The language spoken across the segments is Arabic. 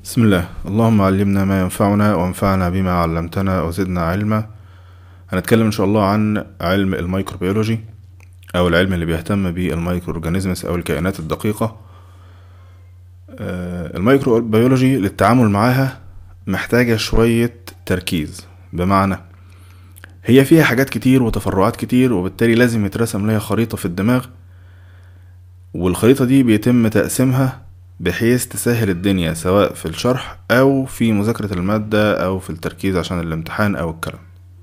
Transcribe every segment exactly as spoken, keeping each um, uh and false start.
بسم الله. اللهم علمنا ما ينفعنا وانفعنا بما علمتنا وزدنا علما. هنتكلم ان شاء الله عن علم الميكروبيولوجي او العلم اللي بيهتم بالمايكرو اورجانيزمز او الكائنات الدقيقة. الميكروبيولوجي للتعامل معاها محتاجة شوية تركيز، بمعنى هي فيها حاجات كتير وتفرعات كتير، وبالتالي لازم يترسم لها خريطة في الدماغ، والخريطة دي بيتم تقسيمها بحيث تسهل الدنيا سواء في الشرح او في مذاكرة المادة او في التركيز عشان الامتحان او الكلام.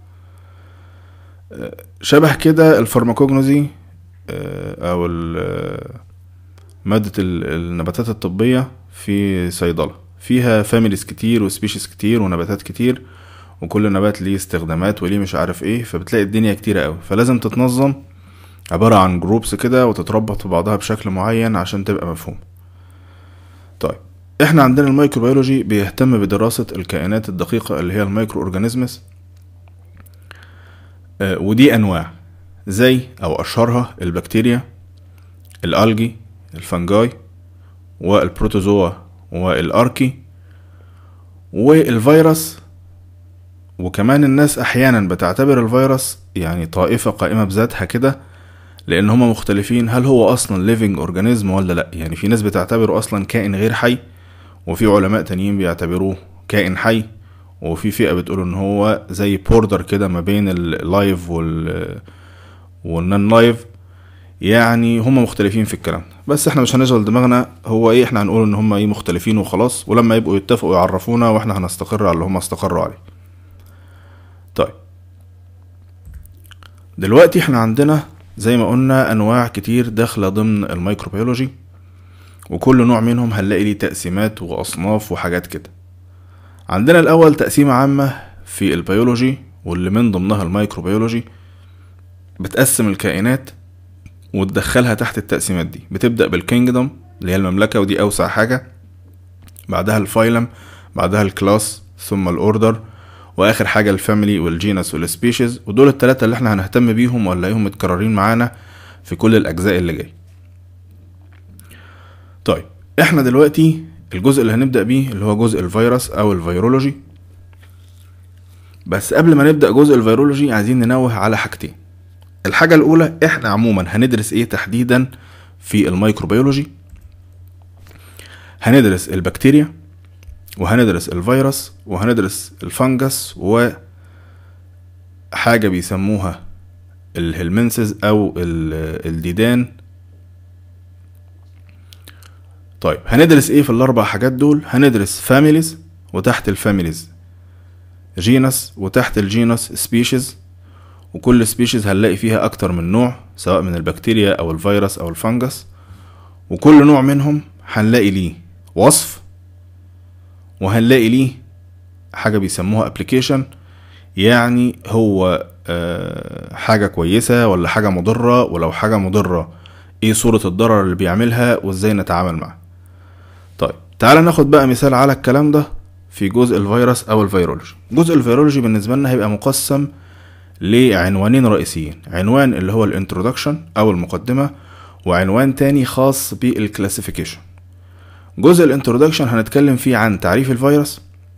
شبه كده الفارماكوجنوزي او مادة النباتات الطبية في صيدلة، فيها فاميليز كتير وسبيشيز كتير ونباتات كتير، وكل نبات ليه استخدامات وليه مش عارف ايه، فبتلاقي الدنيا كتيرة اوي، فلازم تتنظم عبارة عن جروبس كده وتتربط في بعضها بشكل معين عشان تبقى مفهوم. طيب احنا عندنا الميكروبيولوجي بيهتم بدراسة الكائنات الدقيقة اللي هي الميكرو اورجانيزمز، آه ودي انواع زي او اشهرها البكتيريا، الالجي، الفنجاي، والبروتوزوا، والاركي، والفيروس. وكمان الناس احيانا بتعتبر الفيروس يعني طائفة قائمة بذاتها كده، لان هما مختلفين هل هو اصلا living organism ولا لا. يعني في ناس بتعتبره اصلا كائن غير حي، وفي علماء تانيين بيعتبروه كائن حي، وفي فئة بتقول ان هو زي بوردر كده ما بين اللايف وال والنون لايف. يعني هما مختلفين في الكلام، بس احنا مش هنشغل دماغنا هو ايه، احنا هنقول ان هما ايه مختلفين وخلاص، ولما يبقوا يتفقوا يعرفونا واحنا هنستقر على اللي هما استقروا عليه. طيب دلوقتي احنا عندنا زي ما قلنا انواع كتير داخله ضمن الميكروبيولوجي، وكل نوع منهم هنلاقي ليه تقسيمات واصناف وحاجات كده. عندنا الاول تقسيمه عامه في البيولوجي واللي من ضمنها الميكروبيولوجي، بتقسم الكائنات وتدخلها تحت التقسيمات دي. بتبدا بالكينجدم اللي هي المملكه، ودي اوسع حاجه، بعدها الفايلم، بعدها الكلاس، ثم الاوردر، واخر حاجه الفاميلي والجينس والسبيشيز. ودول الثلاثه اللي احنا هنهتم بيهم وهنلاقيهم متكررين معانا في كل الاجزاء اللي جاي. طيب احنا دلوقتي الجزء اللي هنبدا بيه اللي هو جزء الفيروس او الفيرولوجي. بس قبل ما نبدا جزء الفيرولوجي عايزين ننوه على حاجتين. الحاجه الاولى، احنا عموما هندرس ايه تحديدا في الميكروبيولوجي؟ هندرس البكتيريا، وهندرس الفيروس، وهندرس الفنجس، وحاجة بيسموها الهلمنسز او الديدان. طيب هندرس ايه في الاربع حاجات دول؟ هندرس فاميليز، وتحت الفاميليز جينس، وتحت الجينس سبيشيز، وكل سبيشيز هنلاقي فيها اكتر من نوع سواء من البكتيريا او الفيروس او الفنجس، وكل نوع منهم هنلاقي ليه وصف، وهنلاقي ليه حاجة بيسموها ابليكيشن، يعني هو آه حاجة كويسة ولا حاجة مضرة، ولو حاجة مضرة ايه صورة الضرر اللي بيعملها وازاي نتعامل معه. طيب تعال ناخد بقى مثال على الكلام ده في جزء الفيروس او الفيرولوجي. جزء الفيرولوجي بالنسبة لنا هيبقى مقسم لعنوانين رئيسيين، عنوان اللي هو الانترودكشن او المقدمة، وعنوان تاني خاص بالكلاسيفيكيشن. جزء الانترودكشن هنتكلم فيه عن تعريف الفيروس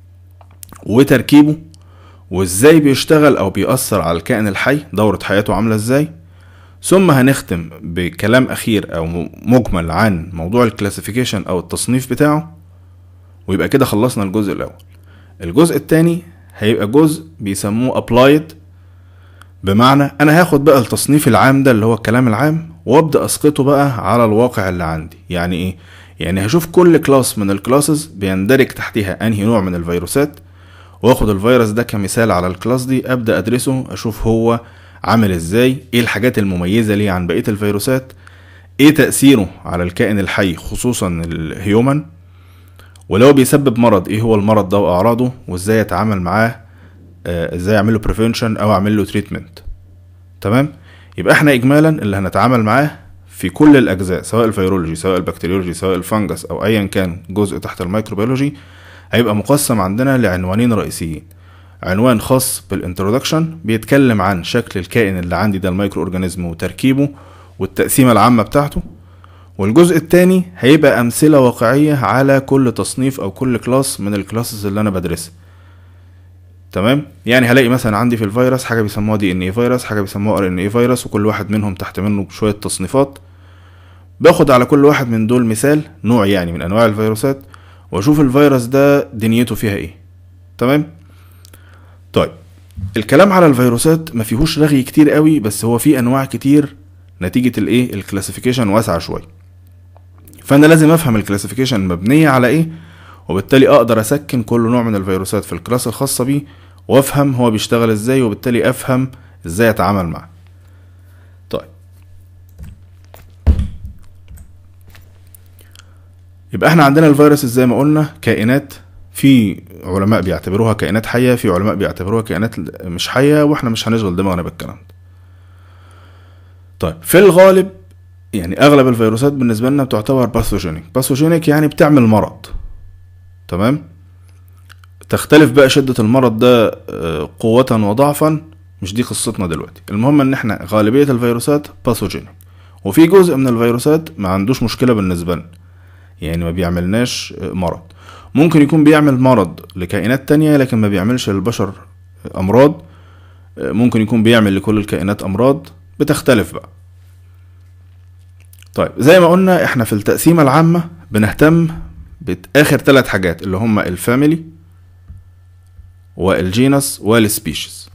وتركيبه، وازاي بيشتغل او بيأثر على الكائن الحي، دورة حياته عاملة ازاي. ثم هنختم بكلام اخير او مجمل عن موضوع الكلاسيفيكيشن او التصنيف بتاعه، ويبقى كده خلصنا الجزء الاول. الجزء التاني هيبقى جزء بيسموه applied، بمعنى انا هاخد بقى التصنيف العام ده اللي هو الكلام العام وابدأ اسقطه بقى على الواقع اللي عندي. يعني ايه؟ يعني هشوف كل كلاس من الكلاسز بيندرج تحتها انهي نوع من الفيروسات، واخد الفيروس ده كمثال على الكلاس دي، ابدأ ادرسه، اشوف هو عامل ازاي، ايه الحاجات المميزة ليه عن بقية الفيروسات، ايه تأثيره على الكائن الحي خصوصا الهيومن، ولو بيسبب مرض ايه هو المرض ده واعراضه، وازاي اتعامل معاه، آه ازاي اعمله بريفنشن او اعمله تريتمنت. تمام؟ يبقى احنا اجمالا اللي هنتعامل معاه في كل الاجزاء سواء الفيرولوجي سواء البكتيريولوجي سواء الفنجس او ايا كان جزء تحت الميكروبيولوجي، هيبقى مقسم عندنا لعنوانين رئيسيين. عنوان خاص بالانترودكشن بيتكلم عن شكل الكائن اللي عندي ده الميكرو اورجانيزم وتركيبه والتقسيمة العامة بتاعته، والجزء التاني هيبقى امثلة واقعية على كل تصنيف او كل كلاس من الكلاسز اللي انا بدرسها. تمام؟ يعني هلاقي مثلا عندي في الفيروس حاجة بيسموها دي ان اي فيروس، حاجة بيسموها ار ان اي فيروس، وكل واحد منهم تحت منه شوية تصنيفات. باخد على كل واحد من دول مثال نوع يعني من انواع الفيروسات، واشوف الفيروس ده دنيته فيها ايه. تمام؟ طيب الكلام على الفيروسات ما فيهوش رغي كتير قوي، بس هو فيه انواع كتير نتيجة الايه الكلاسيفيكيشن واسعة شوية. فانا لازم افهم الكلاسيفيكيشن مبنية على ايه، وبالتالي اقدر اسكن كل نوع من الفيروسات في الكلاس الخاصة بيه، وافهم هو بيشتغل ازاي، وبالتالي افهم ازاي اتعامل معه. طيب يبقى احنا عندنا الفيروس زي ما قلنا كائنات، في علماء بيعتبروها كائنات حية، في علماء بيعتبروها كائنات مش حية، واحنا مش هنشغل دماغنا بالكلام ده. طيب في الغالب يعني اغلب الفيروسات بالنسبة لنا بتعتبر باثوجينيك. باثوجينيك يعني بتعمل مرض. تمام؟ تختلف بقى شدة المرض ده قوة وضعفا، مش دي قصتنا دلوقتي. المهم ان احنا غالبية الفيروسات باثوجينيك، وفي جزء من الفيروسات ما عندوش مشكلة بالنسبة لنا، يعني ما بيعملناش مرض. ممكن يكون بيعمل مرض لكائنات تانية لكن ما بيعملش للبشر امراض، ممكن يكون بيعمل لكل الكائنات امراض، بتختلف بقى. طيب زي ما قلنا احنا في التقسيمة العامة بنهتم باخر ثلاث حاجات اللي هم الفاميلي والجينس والسبيشيز.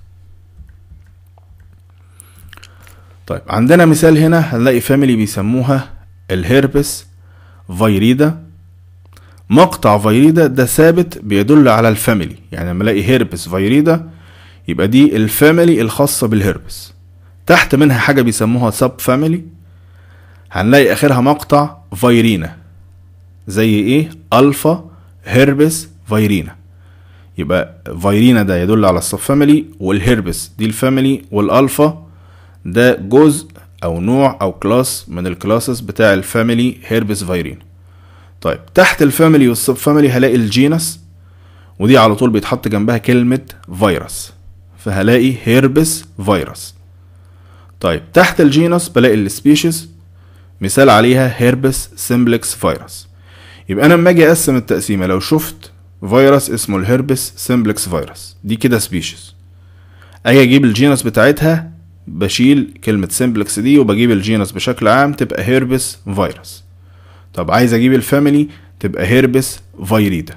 طيب عندنا مثال هنا هنلاقي فاميلي بيسموها الهيربس فيريدا. مقطع فيريدا ده ثابت بيدل على الفاميلي، يعني لما الاقي هيربس فيريدا يبقى دي الفاميلي الخاصة بالهيربس. تحت منها حاجة بيسموها سب فاميلي، هنلاقي اخرها مقطع فيرينا، زي ايه؟ الفا هيربس فيرينا. يبقى فيرينا ده يدل على السب فاميلي، والهيربس دي الفاميلي، والالفا ده جزء او نوع او كلاس من الكلاسز بتاع الفاميلي هيربس فيرينا. طيب تحت الفاميلي والسب فاميلي هلاقي الجينس، ودي على طول بيتحط جنبها كلمة فيروس، فهلاقي هيربس فيروس. طيب تحت الجينس بلاقي السبيشيز، مثال عليها هيربس سيمبلكس فيروس. يبقى انا لما اجي اقسم التقسيمه، لو شفت فيروس اسمه الهيربس سيمبلكس فيروس دي كده سبيشيز، اجي اجيب الجينس بتاعتها بشيل كلمه سيمبلكس دي وبجيب الجينس بشكل عام تبقى هيربس فيروس. طب عايز اجيب الفاميلي تبقى هيربس فيريدا.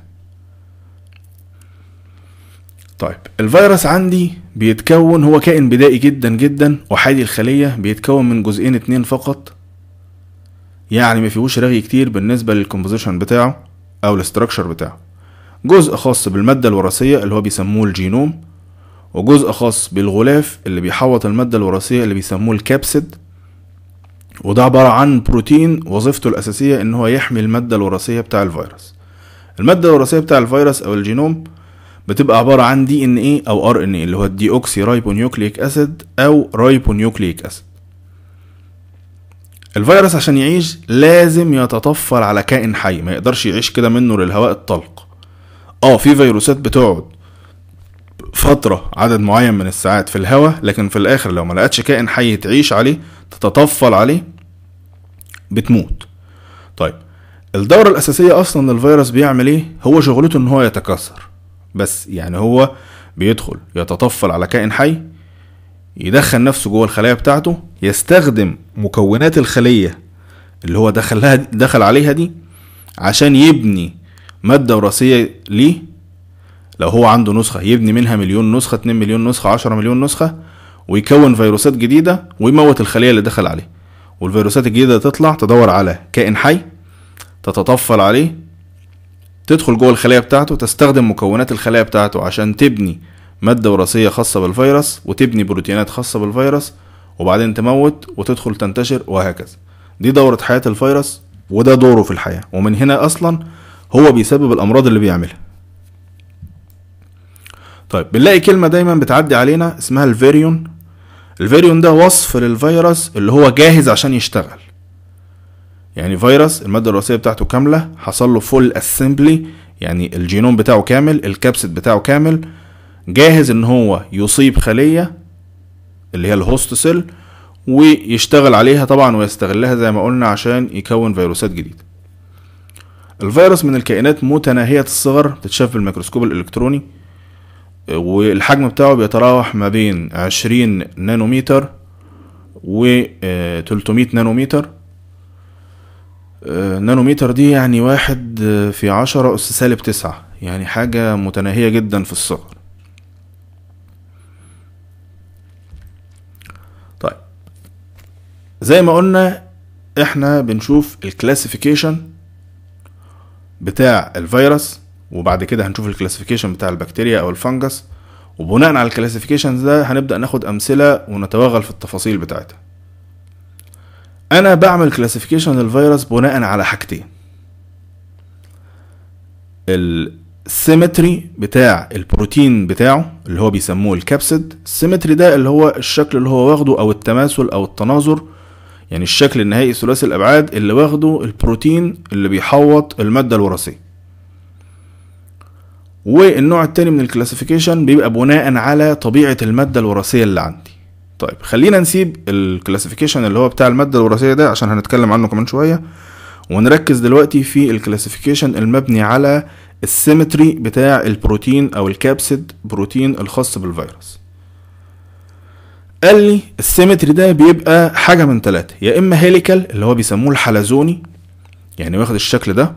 طيب الفيروس عندي بيتكون، هو كائن بدائي جدا جدا وحادي الخليه، بيتكون من جزئين اتنين فقط، يعني ما فيهوش رغي كتير بالنسبه للكومبوزيشن بتاعه او الاستراكشر بتاعه. جزء خاص بالماده الوراثيه اللي هو بيسموه الجينوم، وجزء خاص بالغلاف اللي بيحوط الماده الوراثيه اللي بيسموه الكابسيد، وده عباره عن بروتين وظيفته الاساسيه ان هو يحمي الماده الوراثيه بتاع الفيروس. الماده الوراثيه بتاع الفيروس او الجينوم بتبقى عباره عن دي ان ايه او ار ان ايه اللي هو الدي اوكسي رايبونيوكليك اسيد او رايبونيوكليك اسيد. الفيروس عشان يعيش لازم يتطفل على كائن حي، ما يقدرش يعيش كده منه للهواء الطلق. اه في فيروسات بتقعد فترة عدد معين من الساعات في الهواء، لكن في الاخر لو ما لقتش كائن حي تعيش عليه تتطفل عليه بتموت. طيب الدورة الاساسية اصلا للفيروس بيعمل ايه؟ هو شغلته ان هو يتكاثر بس، يعني هو بيدخل يتطفل على كائن حي، يدخل نفسه جوه الخلايا بتاعته، يستخدم مكونات الخلية اللي هو دخلها دخل عليها دي عشان يبني مادة وراثية ليه. لو هو عنده نسخة يبني منها مليون نسخة، اتنين مليون نسخة، عشرة مليون نسخة، ويكون فيروسات جديدة ويموت الخلية اللي دخل عليه. والفيروسات الجديدة تطلع تدور على كائن حي تتطفل عليه، تدخل جوه الخلية بتاعته، تستخدم مكونات الخلية بتاعته عشان تبني مادة وراثية خاصة بالفيروس وتبني بروتينات خاصة بالفيروس، وبعدين تموت وتدخل تنتشر وهكذا. دي دورة حياة الفيروس وده دوره في الحياة، ومن هنا اصلا هو بيسبب الامراض اللي بيعملها. طيب بنلاقي كلمة دايما بتعدي علينا اسمها الفيريون. الفيريون ده وصف للفيروس اللي هو جاهز عشان يشتغل، يعني فيروس المادة الوراثية بتاعته كاملة، حصل له فول اسمبلي، يعني الجينوم بتاعه كامل، الكابسيد بتاعه كامل، جاهز ان هو يصيب خلية اللي هي الهوست سيل ويشتغل عليها طبعا ويستغلها زي ما قلنا عشان يكون فيروسات جديدة. الفيروس من الكائنات متناهية الصغر، بتتشاف بالميكروسكوب الإلكتروني، والحجم بتاعه بيتراوح ما بين عشرين نانومتر و تلتمية نانومتر. نانومتر دي يعني واحد في عشرة أس سالب تسعة، يعني حاجة متناهية جدا في الصغر. طيب زي ما قلنا احنا بنشوف الكلاسيفيكيشن بتاع الفيروس، وبعد كده هنشوف الكلاسيفيكيشن بتاع البكتيريا او الفنجس، وبناء على الكلاسيفيكيشن ده هنبدأ ناخد امثلة ونتوغل في التفاصيل بتاعتها. انا بعمل كلاسيفيكيشن للفيروس بناء على حاجتين: السيمتري بتاع البروتين بتاعه اللي هو بيسموه الكابسيد. السيمتري ده اللي هو الشكل اللي هو واخده او التماثل او التناظر، يعني الشكل النهائي ثلاثي الابعاد اللي واخده البروتين اللي بيحوط المادة الوراثية. والنوع التاني من الكلاسيفيكيشن بيبقى بناء على طبيعة المادة الوراثية اللي عندي. طيب خلينا نسيب الكلاسيفيكيشن اللي هو بتاع المادة الوراثية ده عشان هنتكلم عنه كمان شوية، ونركز دلوقتي في الكلاسيفيكيشن المبني على السيمتري بتاع البروتين او الكابسيد بروتين الخاص بالفيروس. قال لي السيمتري ده بيبقى حاجة من ثلاثة: يا اما هيليكال اللي هو بيسموه الحلزوني، يعني واخد الشكل ده،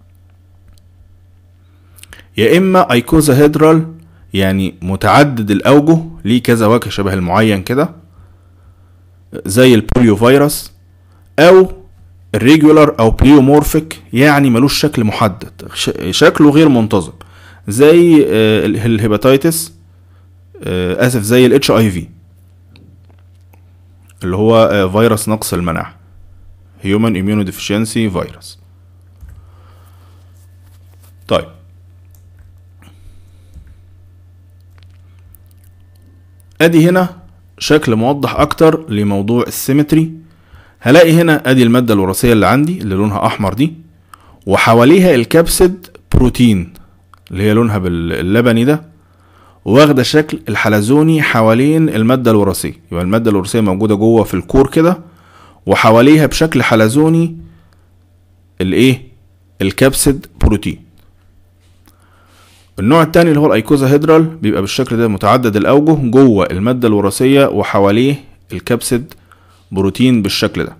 يا اما ايكوزاهيدرال يعني متعدد الاوجه، ليه كذا وجه شبه المعين كده زي البوليو فيروس، او الريجولار او بليومورفيك يعني ملوش شكل محدد، شكله غير منتظم زي الهيباتيتس، اسف زي الاتش اي في اللي هو فيروس نقص المناعة Human Immunodeficiency Virus. طيب ادي هنا شكل موضح اكتر لموضوع السيمتري. هلاقي هنا ادي المادة الوراثية اللي عندي اللي لونها احمر دي، وحواليها الكبسد بروتين اللي هي لونها باللبني ده، واخده شكل الحلزوني حوالين المادة الوراثية. يبقى المادة الوراثية موجودة جوه في الكور كده، وحواليها بشكل حلزوني الايه الكبسد بروتين. النوع التاني اللي هو الايكوزاهيدرال بيبقى بالشكل ده متعدد الاوجه جوه المادة الوراثية وحواليه الكبسد بروتين بالشكل ده.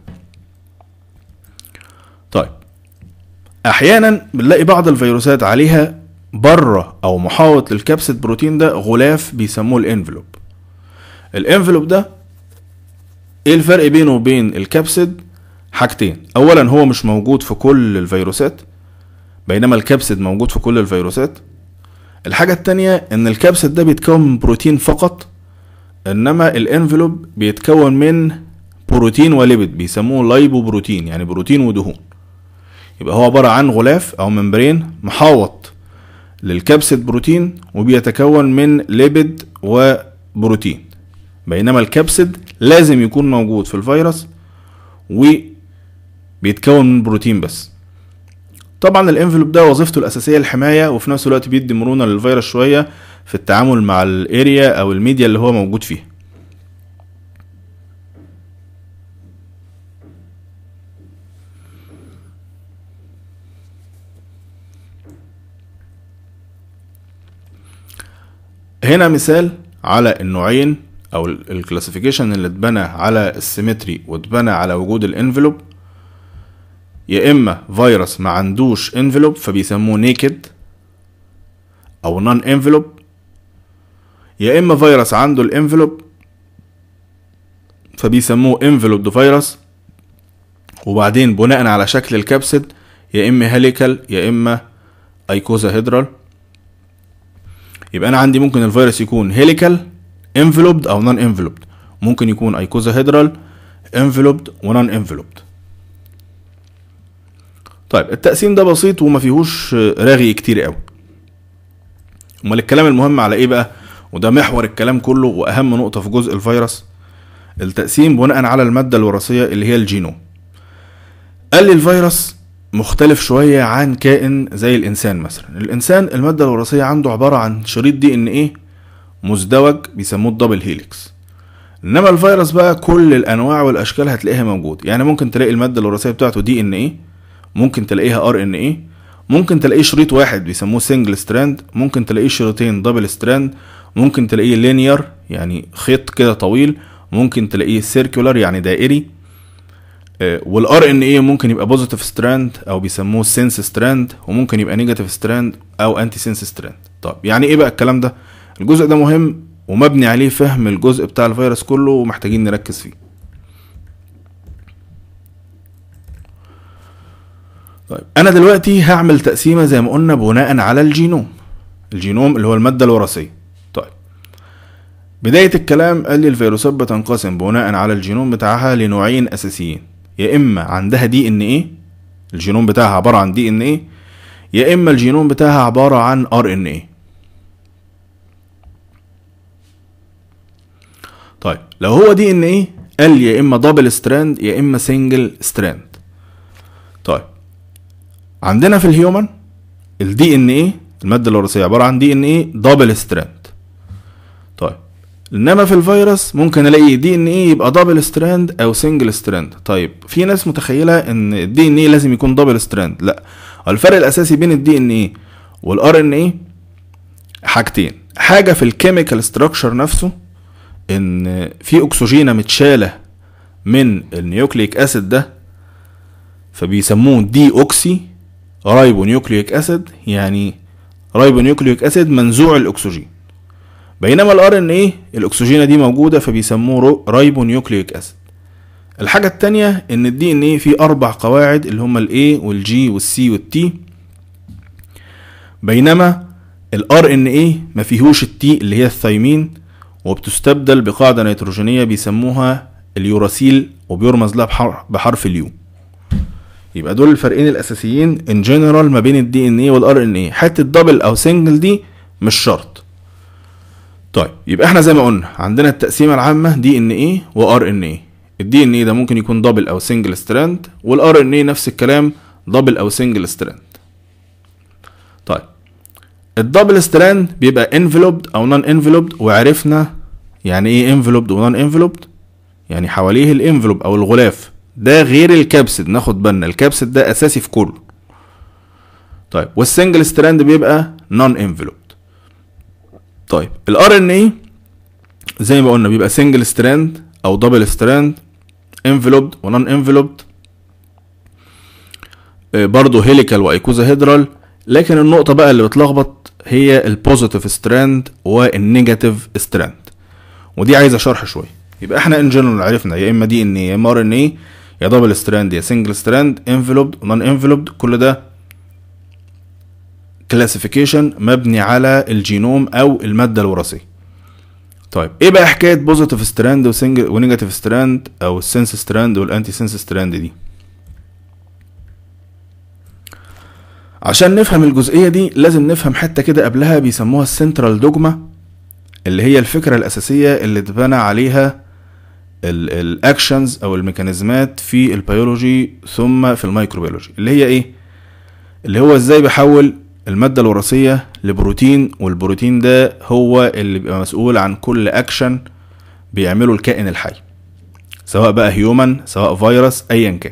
طيب احيانا بنلاقي بعض الفيروسات عليها بره او محاوط للكبسد بروتين ده غلاف بيسموه الانفلوب. الانفلوب ده ايه الفرق بينه وبين الكبسد؟ حاجتين: اولا هو مش موجود في كل الفيروسات بينما الكبسد موجود في كل الفيروسات. الحاجة التانية ان الكبسد ده بيتكون من بروتين فقط، انما الانفلوب بيتكون من بروتين وليبيد بيسموه لايبو بروتين، يعني بروتين ودهون. يبقى هو عبارة عن غلاف او ممبرين محاوط للكبسد بروتين وبيتكون من ليبيد وبروتين، بينما الكبسد لازم يكون موجود في الفيروس وبيتكون من بروتين بس. طبعا الانفلوب ده وظيفته الاساسيه الحمايه، وفي نفس الوقت بيدي مرونه للفيروس شويه في التعامل مع الاريا او الميديا اللي هو موجود فيها. هنا مثال على النوعين او الكلاسيفيكيشن اللي اتبنى على السيمتري واتبنى على وجود الانفلوب. يا اما فيروس ما عندوش انفلوب فبيسموه نيكد او نون انفلوب، يا اما فيروس عنده الانفلوب فبيسموه انفلوبد فيروس، وبعدين بناء على شكل الكبسد يا اما هيليكال يا اما ايكوزاهيدرال. يبقى انا عندي ممكن الفيروس يكون هيليكال انفلوبد او نون انفلوبد، ممكن يكون ايكوزاهيدرال انفلوبد ونون انفلوبد. طيب التقسيم ده بسيط وما فيهوش رغي كتير قوي. امال الكلام المهم على ايه بقى؟ وده محور الكلام كله واهم نقطة في جزء الفيروس: التقسيم بناء على المادة الوراثية اللي هي الجينوم. قال لي الفيروس مختلف شوية عن كائن زي الانسان. مثلا الانسان المادة الوراثية عنده عبارة عن شريط دي ان ايه مزدوج بيسموه الدبل هيليكس. انما الفيروس بقى كل الانواع والاشكال هتلاقيها موجود. يعني ممكن تلاقي الماده الوراثيه بتاعته دي ان ايه، ممكن تلاقيها ار ان ايه، ممكن تلاقيه شريط واحد بيسموه سنجل ستراند، ممكن تلاقيه شريطين دبل ستراند، ممكن تلاقيه لينير يعني خيط كده طويل، ممكن تلاقيه سيركولار يعني دائري. والار ان ايه ممكن يبقى بوزيتيف ستراند او بيسموه سنس ستراند، وممكن يبقى نيجاتيف ستراند او انتي سنس ستراند. طب يعني ايه بقى الكلام ده؟ الجزء ده مهم ومبني عليه فهم الجزء بتاع الفيروس كله ومحتاجين نركز فيه. طيب انا دلوقتي هعمل تقسيمه زي ما قلنا بناء على الجينوم. الجينوم اللي هو الماده الوراثيه. طيب بدايه الكلام قال لي الفيروسات بتنقسم بناء على الجينوم بتاعها لنوعين اساسيين، يا اما عندها دي ان ايه، الجينوم بتاعها عباره عن دي ان ايه، يا اما الجينوم بتاعها عباره عن ار ان ايه. طيب لو هو دي ان ايه قال لي يا اما دبل ستراند يا اما سنجل ستراند. طيب عندنا في الهيومن الدي ان ايه الماده الوراثيه عباره عن دي ان ايه دبل ستراند. طيب انما في الفيروس ممكن الاقي دي ان ايه يبقى دبل ستراند او سنجل ستراند. طيب في ناس متخيله ان الدي ان ايه لازم يكون دبل ستراند. لا، الفرق الاساسي بين الدي ان ايه والار ان ايه حاجتين. حاجه في الكيميكال ستراكشر نفسه، ان في اكسجينه متشاله من النيوكليك اسيد ده فبيسموه دي اوكسي رايبو نيوكليك اسيد، يعني رايبو نيوكليك اسيد منزوع الاكسجين. بينما الار ان ايه الاكسجينه دي موجوده فبيسموه رايبو نيوكليك اسيد. الحاجه التانية ان الدي ان ايه فيه اربع قواعد اللي هما الاي والجي والسي والتي، بينما الار ان ايه ما فيهوش التي اللي هي الثايمين، وبتستبدل بقاعده نيتروجينيه بيسموها اليوراسيل وبيرمز لها بحرف اليو. يبقى دول الفرقين الاساسيين ان جنرال ما بين الدي ان ايه والار ان ايه. حته دبل او سنجل دي مش شرط. طيب يبقى احنا زي ما قلنا عندنا التقسيمه العامه دي ان ايه وار ان ايه. الدي ان ايه ده ممكن يكون دبل او سنجل ستراند، والار ان ايه نفس الكلام دبل او سنجل ستراند. طيب الدبل ستراند بيبقى انفلوبد او نون انفلوبد، وعرفنا يعني ايه انفلوبد ونون انفلوبد، يعني حواليه الانفلوب او الغلاف ده غير الكبسد. ناخد بالنا الكبسد ده اساسي في كله. طيب والسنجل ستراند بيبقى نون انفلوبد. طيب الار ان ايه زي ما قلنا بيبقى سنجل ستراند او دبل ستراند، انفلوبد ونون انفلوبد، برضه هيليكال وايكوزا هيدرال. لكن النقطه بقى اللي بتلخبط هي البوزيتيف ستراند والنيجاتيف ستراند، ودي عايزه شرح شويه. يبقى احنا ان جنرال عرفنا يا اما دي ان ايه يا اما ار ان ايه يا دبل ستراند يا سنجل ستراند، انفلوبد ونون انفلوبد. كل ده كلاسيفيكيشن مبني على الجينوم او الماده الوراثيه. طيب ايه بقى حكايه بوزيتيف ستراند وسنجل ونيجاتيف ستراند او السنس ستراند والانتي سنس ستراند دي؟ عشان نفهم الجزئيه دي لازم نفهم حته كده قبلها بيسموها السنترال دوجما، اللي هي الفكره الاساسيه اللي اتبنى عليها الاكشنز او الميكانيزمات في البيولوجي ثم في الميكروبيولوجي، اللي هي ايه؟ اللي هو ازاي بحول الماده الوراثيه لبروتين، والبروتين ده هو اللي بيبقى مسؤول عن كل اكشن بيعمله الكائن الحي، سواء بقى هيومن سواء فيروس ايا كان.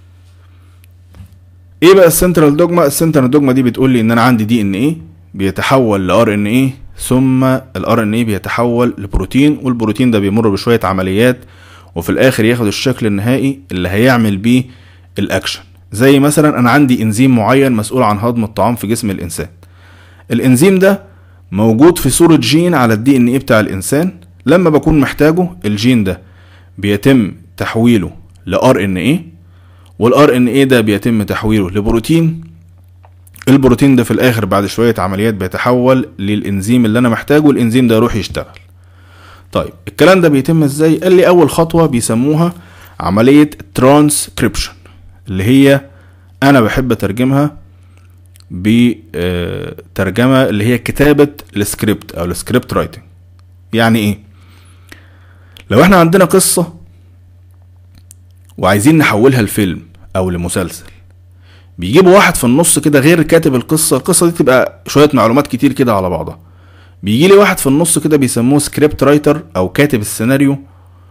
ايه بقى السنترال دوجما؟ السنترال دوجما دي بتقول لي ان انا عندي دي ان ايه بيتحول لار ان ايه، ثم الار ان ايه بيتحول لبروتين، والبروتين ده بيمر بشويه عمليات وفي الاخر ياخد الشكل النهائي اللي هيعمل بيه الاكشن. زي مثلا انا عندي انزيم معين مسؤول عن هضم الطعام في جسم الانسان. الانزيم ده موجود في صورة جين على الدي ان ايه بتاع الانسان. لما بكون محتاجه الجين ده بيتم تحويله لار ان ايه، والار ان ايه ده بيتم تحويله لبروتين. البروتين ده في الاخر بعد شوية عمليات بيتحول للانزيم اللي انا محتاجه، الانزيم ده يروح يشتغل. طيب الكلام ده بيتم ازاي؟ قال لي اول خطوة بيسموها عملية ترانسكريبشن، اللي هي انا بحب اترجمها بترجمة اللي هي كتابة السكريبت او السكريبت رايتنج. يعني ايه؟ لو احنا عندنا قصة وعايزين نحولها لفيلم او لمسلسل، بيجيبوا واحد في النص كده غير كاتب القصة. القصة دي تبقى شوية معلومات كتير كده على بعضها، بيجي لي واحد في النص كده بيسموه سكريبت رايتر او كاتب السيناريو،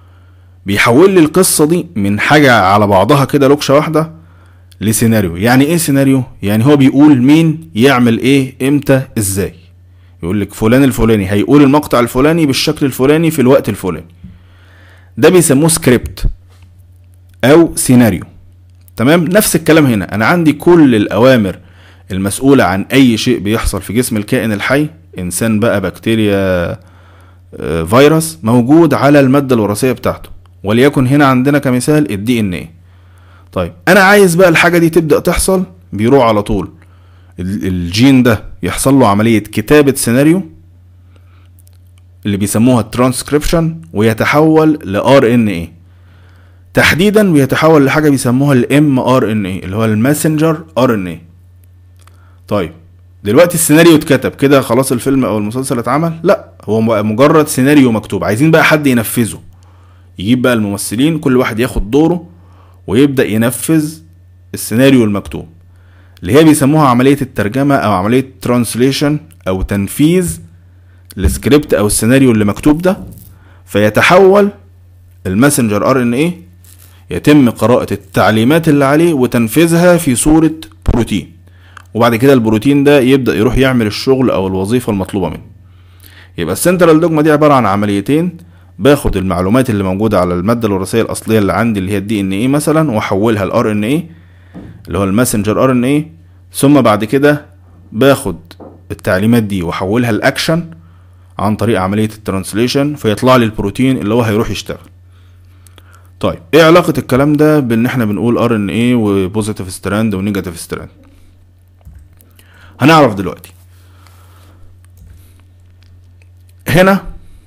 بيحول لي القصة دي من حاجة على بعضها كده لوكشة واحدة لسيناريو. يعني ايه سيناريو؟ يعني هو بيقول مين يعمل ايه امتى ازاي. يقول لك فلان الفلاني هيقول المقطع الفلاني بالشكل الفلاني في الوقت الفلاني. ده بيسموه سكريبت او سيناريو. تمام. نفس الكلام هنا، انا عندي كل الاوامر المسؤولة عن اي شيء بيحصل في جسم الكائن الحي، انسان بقى، بكتيريا، فيروس، موجود على المادة الوراثية بتاعته. وليكن هنا عندنا كمثال الدي ان ايه. طيب انا عايز بقى الحاجة دي تبدأ تحصل، بيروح على طول الجين ده يحصل له عملية كتابة سيناريو اللي بيسموها الترانسكريبشن، ويتحول ل آر إن إيه. تحديدا بيتحول لحاجة بيسموها ال إم آر إن إيه اللي هو الماسنجر آر إن إيه. طيب دلوقتي السيناريو اتكتب كده خلاص، الفيلم او المسلسل اتعمل؟ لا، هو مجرد سيناريو مكتوب، عايزين بقى حد ينفذه. يجيب بقى الممثلين كل واحد ياخد دوره ويبدأ ينفذ السيناريو المكتوب، اللي هي بيسموها عملية الترجمة او عملية ترانسليشن او تنفيذ السكريبت او السيناريو اللي مكتوب ده. فيتحول الماسنجر ار ان ايه، يتم قراءة التعليمات اللي عليه وتنفيذها في صورة بروتين، وبعد كده البروتين ده يبدأ يروح يعمل الشغل او الوظيفة المطلوبة منه. يبقى السنترال دوجما دي عبارة عن عمليتين، باخد المعلومات اللي موجودة على المادة الوراثية الأصلية اللي عندي اللي هي الدي ان ايه مثلا، واحولها الار ان ايه اللي هو الماسنجر ار ان ايه، ثم بعد كده باخد التعليمات دي واحولها الاكشن عن طريق عملية الترانسليشن، فيطلع لي البروتين اللي هو هيروح يشتغل. طيب ايه علاقة الكلام ده بان احنا بنقول ار ان ايه وبوزيتيف ستراند ونيجاتيف ستراند؟ هنعرف دلوقتي. هنا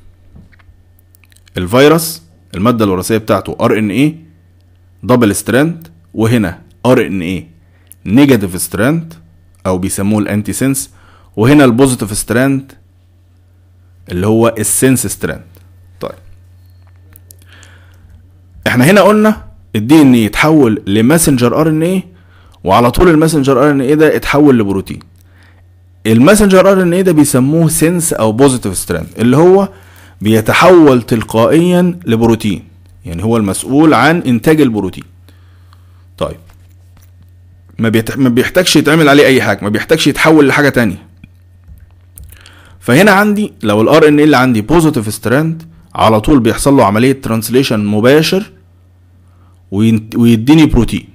الفيروس المادة الوراثية بتاعته ار ان ايه دبل ستراند، وهنا ار ان ايه نيجاتيف ستراند او بيسموه الانتي سنس، وهنا البوزيتيف ستراند اللي هو السنس ستراند. طيب احنا هنا قلنا الدي ان ايه يتحول لماسنجر ار ان ايه، وعلى طول الماسنجر ار ان ايه ده اتحول لبروتين. الماسنجر ار ان ايه ده بيسموه سنس او بوزيتيف ستراند، اللي هو بيتحول تلقائيا لبروتين، يعني هو المسؤول عن انتاج البروتين. طيب ما, بيتح... ما بيحتاجش يتعمل عليه اي حاجه، ما بيحتاجش يتحول لحاجه تانية. فهنا عندي لو الار ان ايه اللي عندي بوزيتيف ستراند، على طول بيحصل له عمليه ترانسليشن مباشر ويديني بروتين.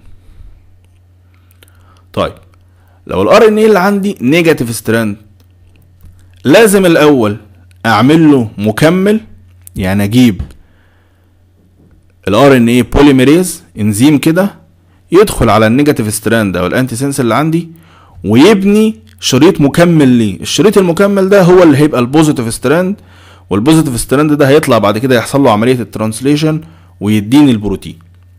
طيب لو الار ان ايه اللي عندي نيجاتيف ستراند، لازم الاول اعمل له مكمل، يعني اجيب الار ان ايه بوليميريز انزيم كده يدخل على النيجاتيف ستراند او الانتي سنس اللي عندي ويبني شريط مكمل ليه. الشريط المكمل ده هو اللي هيبقى البوزيتيف ستراند، والبوزيتيف ستراند ده هيطلع بعد كده يحصل له عمليه الترانسليشن ويديني البروتين.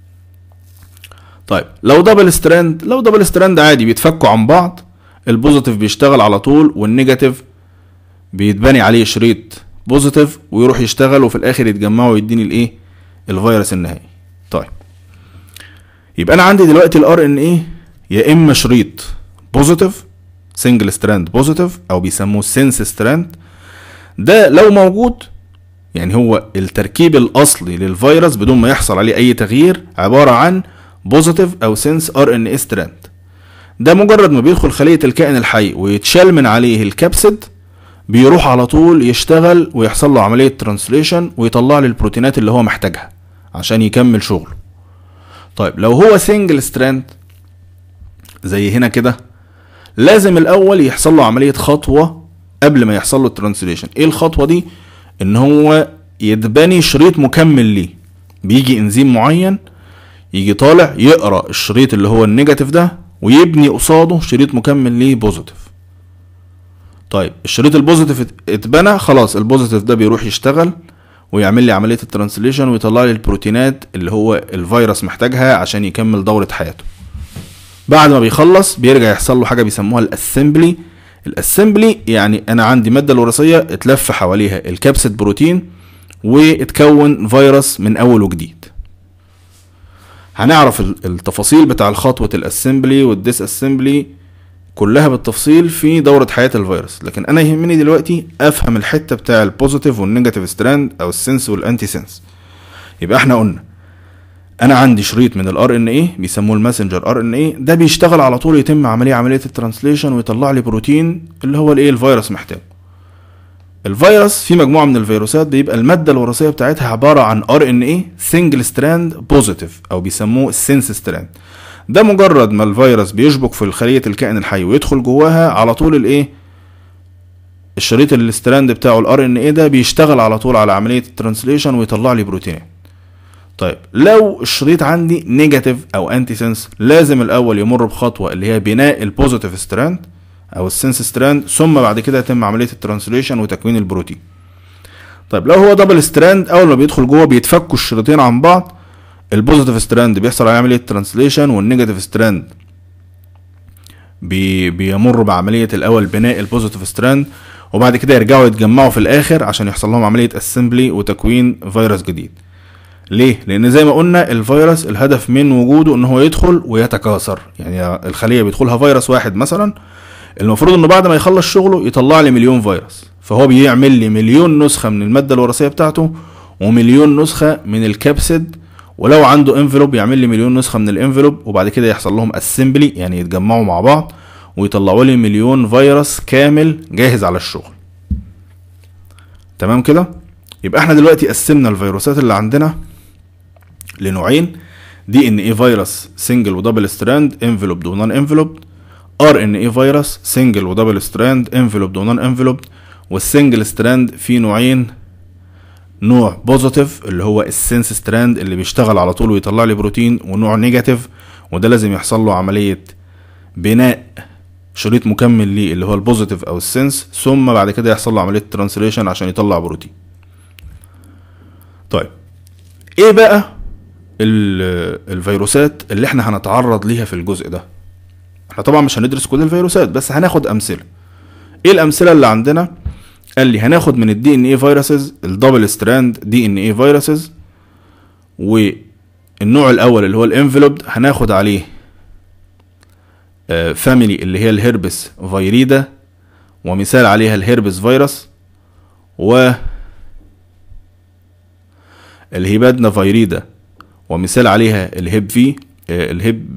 طيب لو دبل ستراند، لو دبل ستراند عادي بيتفكوا عن بعض، البوزيتيف بيشتغل على طول والنيجاتيف بيتبني عليه شريط بوزيتيف ويروح يشتغل، وفي الاخر يتجمعوا ويديني الايه الفيروس النهائي. طيب يبقى انا عندي دلوقتي الار ان ايه يا اما شريط بوزيتيف سنجل ستراند بوزيتيف او بيسموه سنس ستراند، ده لو موجود يعني هو التركيب الاصلي للفيروس بدون ما يحصل عليه اي تغيير عبارة عن بوزيتيف او سنس ار ان اي ستراند. ده مجرد ما بيدخل خلية الكائن الحي ويتشال من عليه الكبسد، بيروح على طول يشتغل ويحصل له عملية ترانسليشن ويطلع لي البروتينات اللي هو محتاجها عشان يكمل شغله. طيب لو هو سنجل ستراند زي هنا كده، لازم الاول يحصل له عملية خطوة قبل ما يحصل له الترانسليشن. ايه الخطوة دي؟ ان هو يتبني شريط مكمل ليه. بيجي انزيم معين يجي طالع يقرأ الشريط اللي هو النيجاتيف ده ويبني قصاده شريط مكمل ليه بوزيتيف. طيب الشريط البوزيتيف اتبنى خلاص، البوزيتيف ده بيروح يشتغل ويعمل لي عملية الترانسليشن ويطلع لي البروتينات اللي هو الفيروس محتاجها عشان يكمل دورة حياته. بعد ما بيخلص بيرجع يحصل له حاجة بيسموها الاسمبلي. الاسمبلي يعني انا عندي مادة الوراثية اتلف حواليها الكبسة بروتين واتكون فيروس من اول وجديد. هنعرف التفاصيل بتاع الخطوة الاسمبلي والديس اسمبلي كلها بالتفصيل في دورة حياة الفيروس، لكن انا يهمني دلوقتي افهم الحتة بتاع البوزيتيف والنيجاتيف ستراند او السنس والانتي سنس. يبقى احنا قلنا انا عندي شريط من الار ان ايه بيسموه الماسنجر ار ان ايه، ده بيشتغل على طول، يتم عمليه عمليه الترانسليشن ويطلع لي بروتين اللي هو الايه الفيروس محتاجه. الفيروس في مجموعه من الفيروسات بيبقى الماده الوراثيه بتاعتها عباره عن ار ان ايه سنجل ستراند بوزيتيف او بيسموه السنس ستراند. ده مجرد ما الفيروس بيشبك في خليه الكائن الحي ويدخل جواها على طول الايه الشريط الستراند بتاعه الار ان ايه ده بيشتغل على طول على عمليه الترانسليشن ويطلع لي بروتينات. طيب لو الشريط عندي نيجاتيف او انتي سنس، لازم الاول يمر بخطوه اللي هي بناء البوزيتيف ستراند او السنس ستراند، ثم بعد كده يتم عمليه الترانسليشن وتكوين البروتين. طيب لو هو دبل ستراند، اول ما بيدخل جوه بيتفكوا الشريطين عن بعض، البوزيتيف ستراند بيحصل عليه عمليه ترانسليشن والنيجاتيف ستراند بي بيمر بعمليه الاول بناء البوزيتيف ستراند، وبعد كده يرجعوا يتجمعوا في الاخر عشان يحصل لهم عمليه اسمبلي وتكوين فيروس جديد. ليه؟ لان زي ما قلنا الفيروس الهدف من وجوده ان هو يدخل ويتكاثر، يعني الخليه بيدخلها فيروس واحد مثلا، المفروض انه بعد ما يخلص شغله يطلع لي مليون فيروس، فهو بيعمل لي مليون نسخه من الماده الوراثيه بتاعته ومليون نسخه من الكبسيد، ولو عنده انفلوب يعمل لي مليون نسخه من الانفلوب، وبعد كده يحصل لهم اسمبلي يعني يتجمعوا مع بعض ويطلعوا لي مليون فيروس كامل جاهز على الشغل. تمام كده؟ يبقى احنا دلوقتي قسمنا الفيروسات اللي عندنا لنوعين: دي ان اي فيروس سنجل ودبل ستراند انفلوبد ونون انفلوبد، ار ان اي فيروس سنجل ودبل ستراند انفلوبد ونون انفلوبد. والسنجل ستراند في نوعين: نوع بوزيتيف اللي هو السنس ستراند اللي بيشتغل على طول ويطلع لي بروتين، ونوع نيجاتيف وده لازم يحصل له عمليه بناء شريط مكمل ليه اللي هو البوزيتيف او السنس، ثم بعد كده يحصل له عمليه ترانسليشن عشان يطلع بروتين. طيب ايه بقى الفيروسات اللي احنا هنتعرض ليها في الجزء ده؟ احنا طبعا مش هندرس كل الفيروسات بس هناخد امثله. ايه الامثله اللي عندنا؟ قال لي هناخد من الدي ان اي فيروسز الدبل ستراند دي ان اي فيروسز، والنوع الاول اللي هو الانفلوبد هناخد عليه فاميلي اللي هي الهربس فيريدا، ومثال عليها الهربس فيروس، و الهيبادنا فيريدا ومثال عليها الهيب في الهيب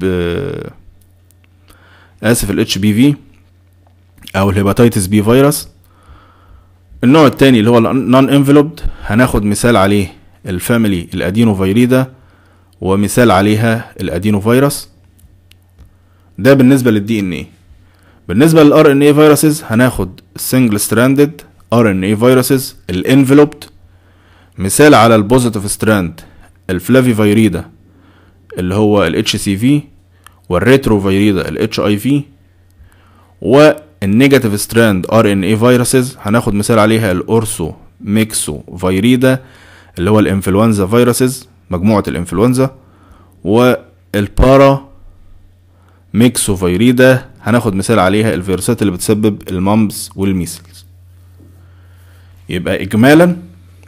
اسف الاتش بي في او الهيباتيتس بي فيروس. النوع الثاني اللي هو النون انفلوبد هناخد مثال عليه الفاميلي الادينو فيريدا ومثال عليها الادينو فيروس. ده بالنسبه للدي ان اي. بالنسبه للار ان اي فيروسز هناخد السنجل ستراندد ار ان اي فيروسز الانفلوبد، مثال على البوزيتيف ستراند الفلافي فيريدا اللي هو الاتش سي في، والريترو فيريدا الاتش اي في، والنيجاتيف ستراند ار ان اي فيروسز هناخد مثال عليها الاورسو ميكسو فيريدا اللي هو الانفلونزا فيروسز مجموعه الانفلونزا، والبارا ميكسو فيريدا هناخد مثال عليها الفيروسات اللي بتسبب المامبس والميسلز. يبقى اجمالا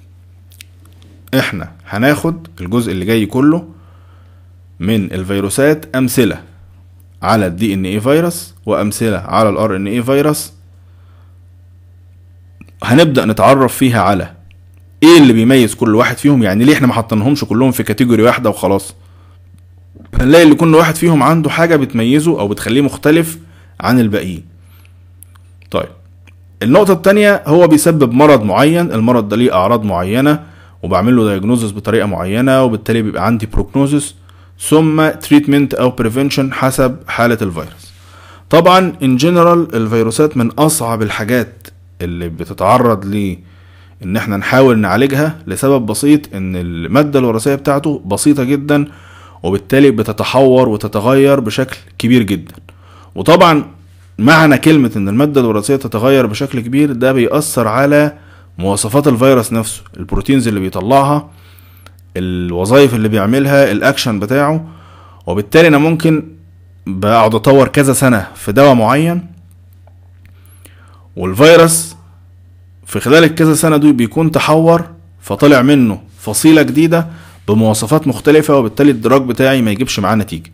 احنا هناخد الجزء اللي جاي كله من الفيروسات امثله على الدي ان اي فيروس وامثله على الار ان اي فيروس. هنبدا نتعرف فيها على ايه اللي بيميز كل واحد فيهم، يعني ليه احنا ما حطيناهمش كلهم في كاتيجوري واحده وخلاص. هنلاقي اللي كل واحد فيهم عنده حاجه بتميزه او بتخليه مختلف عن الباقيين. طيب النقطه الثانيه، هو بيسبب مرض معين، المرض ده ليه اعراض معينه وبعمل له دايجنوزس بطريقه معينه، وبالتالي بيبقى عندي بروجنوزس ثم تريتمنت او بريفنشن حسب حاله الفيروس. طبعا ان جنرال الفيروسات من اصعب الحاجات اللي بتتعرض ليه ان احنا نحاول نعالجها لسبب بسيط، ان الماده الوراثيه بتاعته بسيطه جدا وبالتالي بتتحور وتتغير بشكل كبير جدا. وطبعا معنى كلمه ان الماده الوراثيه تتغير بشكل كبير ده بيأثر على مواصفات الفيروس نفسه، البروتينز اللي بيطلعها، الوظائف اللي بيعملها، الاكشن بتاعه، وبالتالي انا ممكن بقعد اطور كذا سنة في دواء معين، والفيروس في خلال الكذا سنة دول بيكون تحور فطلع منه فصيلة جديدة بمواصفات مختلفة، وبالتالي الدراج بتاعي ما يجيبش معاه نتيجة.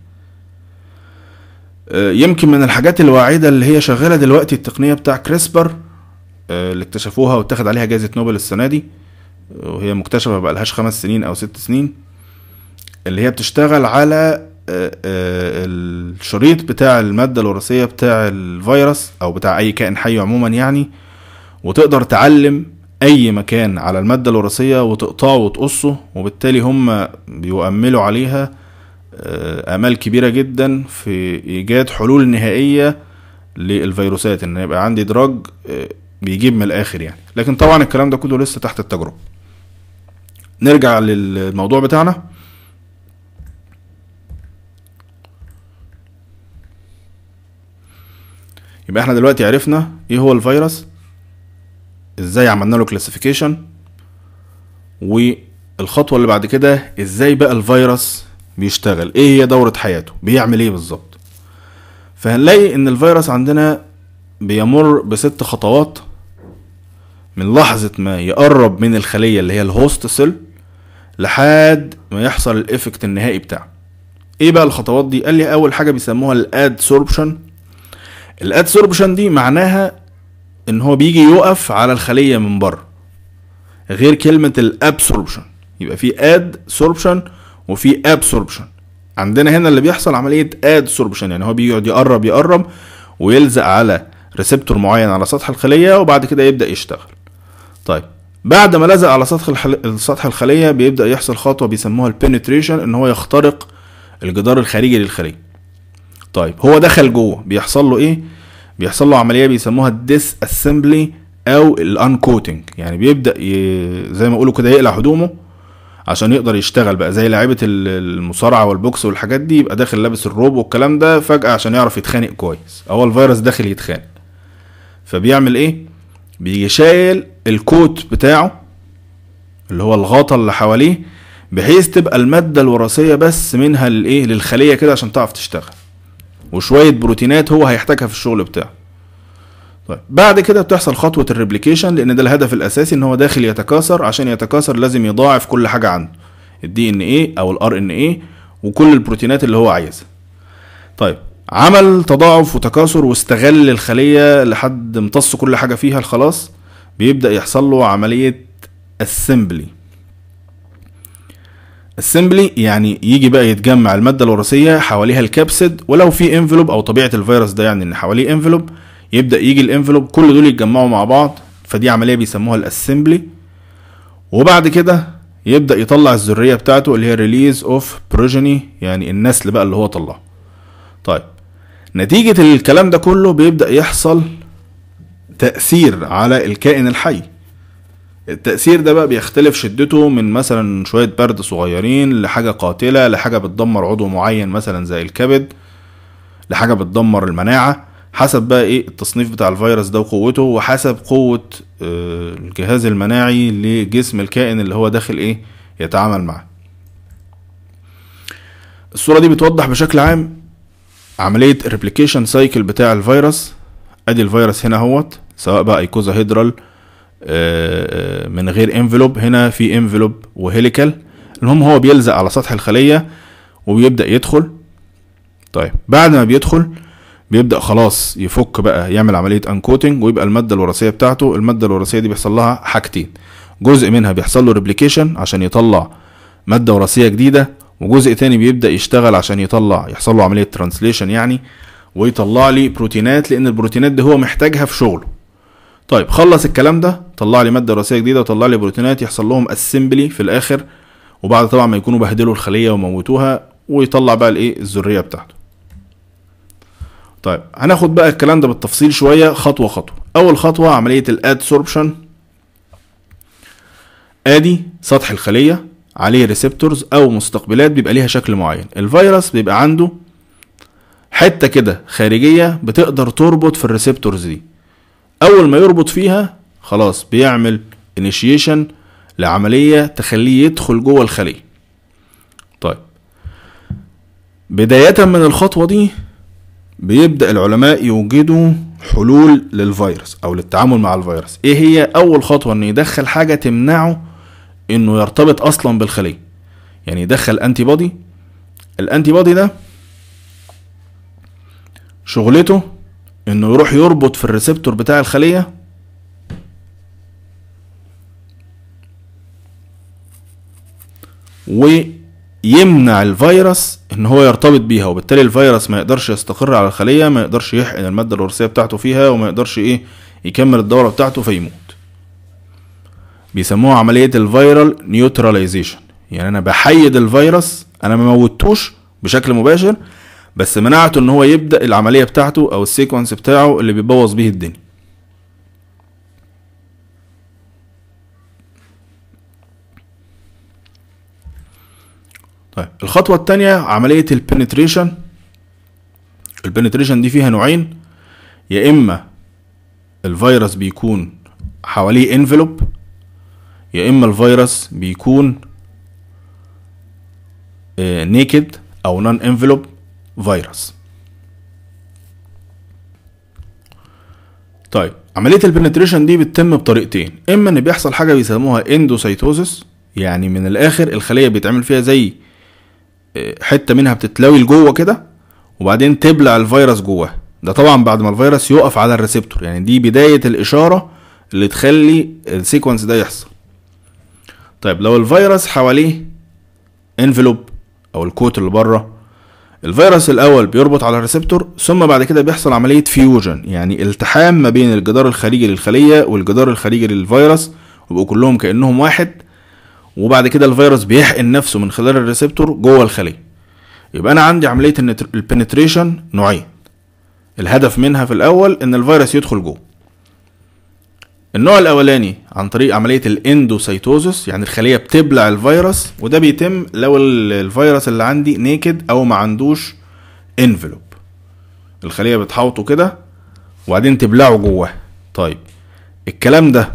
يمكن من الحاجات الواعدة اللي هي شغالة دلوقتي التقنية بتاع كريسبر اللي اكتشفوها واتخذ عليها جائزة نوبل السنة دي، وهي مكتشفة بقالهاش خمس سنين او ست سنين، اللي هي بتشتغل على الشريط بتاع المادة الوراثية بتاع الفيروس او بتاع اي كائن حي عموما يعني، وتقدر تعلم اي مكان على المادة الوراثية وتقطعه وتقصه، وبالتالي هم بيؤملوا عليها امال كبيرة جدا في ايجاد حلول نهائية للفيروسات، ان يبقى عندي دراج بيجيب من الاخر يعني. لكن طبعا الكلام ده كله لسه تحت التجربة. نرجع للموضوع بتاعنا. يبقى احنا دلوقتي عرفنا ايه هو الفيروس، ازاي عملنا له كلاسيفيكيشن، والخطوة اللي بعد كده ازاي بقى الفيروس بيشتغل، ايه هي دورة حياته، بيعمل ايه بالظبط. فهنلاقي ان الفيروس عندنا بيمر بست خطوات من لحظة ما يقرب من الخلية اللي هي الهوست سيل لحد ما يحصل الافكت النهائي بتاعه. ايه بقى الخطوات دي؟ قال لي اول حاجة بيسموها الادسوربشن. الادسوربشن دي معناها ان هو بيجي يقف على الخلية من بره، غير كلمة الابسوربشن. يبقى في ادسوربشن وفي ابسوربشن. عندنا هنا اللي بيحصل عملية ادسوربشن، يعني هو بيقعد يقرب يقرب ويلزق على ريسبتور معين على سطح الخلية وبعد كده يبدأ يشتغل. طيب بعد ما لزق على سطح الحل... سطح الخلية بيبدأ يحصل خطوة بيسموها البنتريشن، ان هو يخترق الجدار الخارجي للخلية. طيب هو دخل جوه، بيحصل له ايه؟ بيحصل له عملية بيسموها الديس اسمبلي او الانكوتنج، يعني بيبدأ ي... زي ما يقولوا كده يقلع هدومه عشان يقدر يشتغل بقى، زي لعيبة المصارعة والبوكس والحاجات دي، يبقى داخل لابس الروب والكلام ده فجأة عشان يعرف يتخانق كويس. اول الفيروس داخل يتخانق، فبيعمل ايه؟ بيجي شايل الكوت بتاعه اللي هو الغطا اللي حواليه، بحيث تبقى المادة الوراثية بس منها للايه للخلية كده عشان تعرف تشتغل، وشوية بروتينات هو هيحتاجها في الشغل بتاعه. طيب بعد كده بتحصل خطوة الريبليكيشن، لان ده الهدف الاساسي، ان هو داخل يتكاثر. عشان يتكاثر لازم يضاعف كل حاجة عنده، الدي ان ايه او الار ان ايه وكل البروتينات اللي هو عايزها. طيب عمل تضاعف وتكاثر واستغل الخلية لحد امتص كل حاجة فيها، خلاص بيبدأ يحصل له عملية اسمبلي. اسمبلي يعني يجي بقى يتجمع المادة الوراثية حواليها الكبسيد، ولو في انفلوب او طبيعة الفيروس ده يعني ان حواليه انفلوب، يبدأ يجي الانفلوب كل دول يتجمعوا مع بعض، فدي عملية بيسموها الاسمبلي. وبعد كده يبدأ يطلع الذرية بتاعته اللي هي ريليز اوف بروجيني، يعني النسل بقى اللي هو طلعه. طيب نتيجة الكلام ده كله بيبدأ يحصل تأثير على الكائن الحي. التأثير ده بقى بيختلف شدته من مثلا شوية برد صغيرين لحاجة قاتلة، لحاجة بتدمر عضو معين مثلا زي الكبد، لحاجة بتدمر المناعة، حسب بقى ايه التصنيف بتاع الفيروس ده وقوته، وحسب قوة اه الجهاز المناعي لجسم الكائن اللي هو داخل ايه يتعامل معه. الصورة دي بتوضح بشكل عام عملية الريبليكيشن سايكل بتاع الفيروس. ادي الفيروس هنا اهوت، سواء بقى ايكوزا هيدرال من غير انفلوب، هنا في انفلوب وهيليكال. المهم هو بيلزق على سطح الخلية وبيبدأ يدخل. طيب بعد ما بيدخل بيبدأ خلاص يفك بقى، يعمل عملية انكوتنج، ويبقى المادة الوراثية بتاعته. المادة الوراثية دي بيحصل لها حاجتين، جزء منها بيحصل له ريبليكيشن عشان يطلع مادة وراثية جديدة، وجزء تاني بيبدأ يشتغل عشان يطلع يحصل له عملية ترانسليشن يعني، ويطلع لي بروتينات، لان البروتينات دي هو محتاجها في شغله. طيب خلص الكلام ده، طلع لي مادة وراثية جديدة وطلع لي بروتينات، يحصل لهم اسمبلي في الاخر، وبعد طبعا ما يكونوا بهدلوا الخلية وموتوها، ويطلع بقى الايه الذرية بتاعته. طيب هناخد بقى الكلام ده بالتفصيل شوية خطوة خطوة. اول خطوة عملية الادسوربشن. ادي سطح الخلية عليه ريسبتورز او مستقبلات بيبقى ليها شكل معين. الفيروس بيبقى عنده حتة كده خارجية بتقدر تربط في الريسبتورز دي. اول ما يربط فيها خلاص بيعمل انيشيشن لعملية تخليه يدخل جوه الخلية. طيب بداية من الخطوة دي بيبدأ العلماء يوجدوا حلول للفيروس او للتعامل مع الفيروس. ايه هي اول خطوة؟ انه يدخل حاجة تمنعه انه يرتبط اصلا بالخلية، يعني يدخل انتي بودي. الانتي بودي ده شغلته انه يروح يربط في الريسبتور بتاع الخلية، ويمنع الفيروس ان هو يرتبط بيها، وبالتالي الفيروس ما يقدرش يستقر على الخلية، ما يقدرش يحقن المادة الوراثية بتاعته فيها، وما يقدرش ايه يكمل الدورة بتاعته فيموت. بيسموها عملية الفيرال نيوتراليزيشن، يعني انا بحيد الفيروس، انا ما موتوش بشكل مباشر بس منعته ان هو يبدأ العملية بتاعته او السيكونس بتاعه اللي بيبوظ به الدنيا. طيب الخطوة التانية عملية البنتريشن. البنتريشن دي فيها نوعين، يا اما الفيروس بيكون حواليه انفلوب، يا اما الفيروس بيكون نيكد او نون انفلوب فيروس. طيب عملية البنتريشن دي بتتم بطريقتين، اما ان بيحصل حاجة بيسموها اندوسيتوزس، يعني من الاخر الخلية بيتعمل فيها زي حتة منها بتتلوي لجوه كده وبعدين تبلع الفيروس جوه. ده طبعا بعد ما الفيروس يقف على الريسبتور، يعني دي بداية الاشارة اللي تخلي السيكونس ده يحصل. طيب لو الفيروس حواليه انفلوب او الكوت اللي بره، الفيروس الاول بيربط على الريسبتور، ثم بعد كده بيحصل عملية فيوجن، يعني التحام ما بين الجدار الخارجي للخلية والجدار الخارجي للفيروس، ويبقوا كلهم كأنهم واحد، وبعد كده الفيروس بيحقن نفسه من خلال الريسبتور جوه الخلية. يبقى انا عندي عملية البنتريشن نوعين، الهدف منها في الاول ان الفيروس يدخل جوه. النوع الاولاني عن طريق عملية الاندوسيتوزس، يعني الخلية بتبلع الفيروس، وده بيتم لو الفيروس اللي عندي نيكد او ما عندوش انفلوب، الخلية بتحوطه كده وبعدين تبلعه جوه. طيب الكلام ده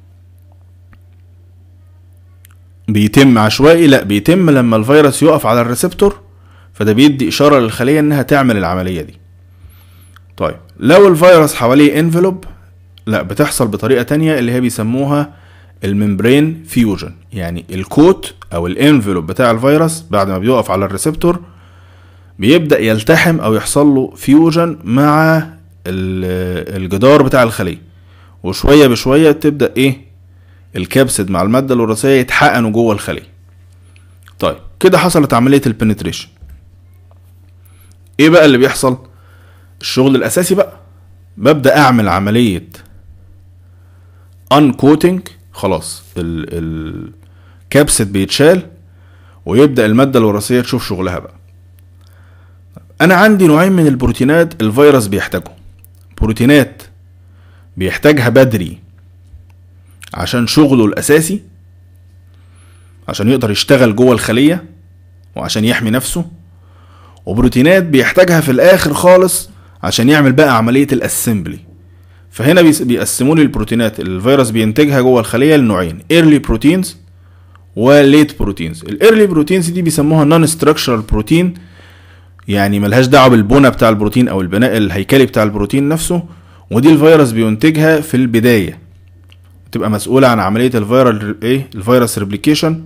بيتم عشوائي؟ لا، بيتم لما الفيروس يقف على الريسبتور، فده بيدي اشارة للخلية انها تعمل العملية دي. طيب لو الفيروس حواليه انفلوب، لا، بتحصل بطريقة تانية اللي هي بيسموها الممبرين فيوجن، يعني الكوت او الانفلوب بتاع الفيروس بعد ما بيقف على الريسبتور بيبدأ يلتحم او يحصل له فيوجن مع الجدار بتاع الخلية، وشوية بشوية تبدأ ايه الكبسد مع المادة الوراثية يتحقنوا جوه الخلية. طيب كده حصلت عملية البنتريشن. ايه بقى اللي بيحصل؟ الشغل الاساسي بقى، ببدأ اعمل عملية uncoating، خلاص الكبسد بيتشال ويبدأ المادة الوراثية تشوف شغلها بقى. انا عندي نوعين من البروتينات الفيروس بيحتاجهم، بروتينات بيحتاجها بدري عشان شغله الاساسي، عشان يقدر يشتغل جوه الخلية وعشان يحمي نفسه، وبروتينات بيحتاجها في الاخر خالص عشان يعمل بقى عملية الاسمبلي. فهنا بيقسموا لي البروتينات الفيروس بينتجها جوه الخلية لنوعين، early proteins و late proteins. الايرلي بروتينز دي بيسموها non structural protein، يعني ملهاش دعوة بالبنى بتاع البروتين او البناء الهيكلي بتاع البروتين نفسه، ودي الفيروس بينتجها في البداية، تبقى مسؤولة عن عملية الفيرال ايه الفيروس ريبليكيشن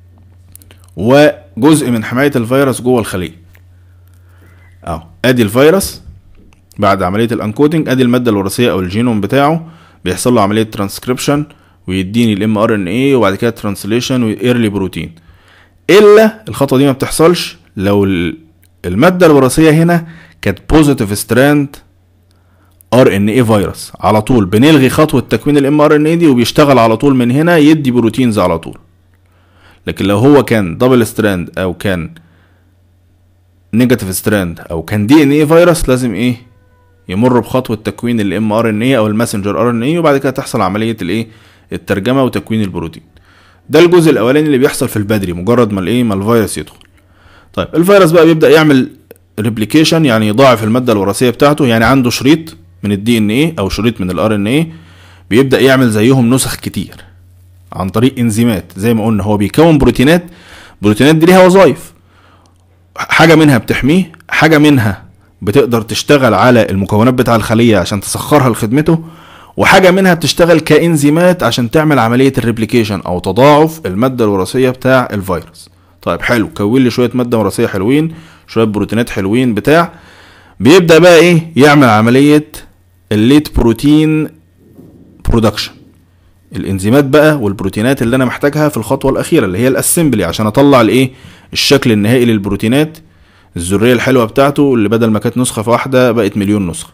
وجزء من حماية الفيروس جوه الخلية. اهو ادي الفيروس بعد عملية الانكودنج، ادي المادة الوراثية او الجينوم بتاعه بيحصل له عملية ترانسكريبشن ويديني الام ار ان اي وبعد كده ترانسليشن وايرلي بروتين. الا الخطوة دي ما بتحصلش لو المادة الوراثية هنا كانت بوزيتيف ستراند ار ان اي فيروس، على طول بنلغي خطوة تكوين الام ار ان اي دي وبيشتغل على طول من هنا يدي بروتينز على طول. لكن لو هو كان دبل ستراند او كان نيجاتيف ستراند او كان دي ان اي فيروس، لازم ايه يمر بخطوة تكوين الام ار ان اي او الماسنجر ار ان اي، وبعد كده تحصل عملية الايه الترجمة وتكوين البروتين. ده الجزء الاولاني اللي بيحصل في البدري مجرد ما الايه ما الفيروس يدخل. طيب الفيروس بقى بيبدأ يعمل ريبليكيشن، يعني يضاعف المادة الوراثية بتاعته، يعني عنده شريط من الدي ان ايه او شريط من الار ان ايه بيبدأ يعمل زيهم نسخ كتير عن طريق انزيمات. زي ما قلنا هو بيكون بروتينات، بروتينات دي ليها وظائف، حاجة منها بتحميه، حاجة منها بتقدر تشتغل على المكونات بتاع الخلية عشان تسخرها لخدمته، وحاجة منها بتشتغل كإنزيمات عشان تعمل عملية الريبليكيشن او تضاعف المادة الوراثية بتاع الفيروس. طيب حلو، كون لي شوية مادة وراثية حلوين، شوية بروتينات حلوين بتاع، بيبدأ بقى ايه يعمل عملية الليت بروتين برودكشن. الانزيمات بقى والبروتينات اللي انا محتاجها في الخطوه الاخيره اللي هي الاسمبلي، عشان اطلع الايه الشكل النهائي للبروتينات، الذريه الحلوه بتاعته اللي بدل ما كانت نسخه في واحده بقت مليون نسخه.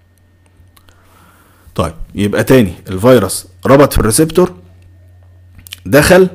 طيب يبقى تاني، الفيروس ربط في الريسبتور، دخل،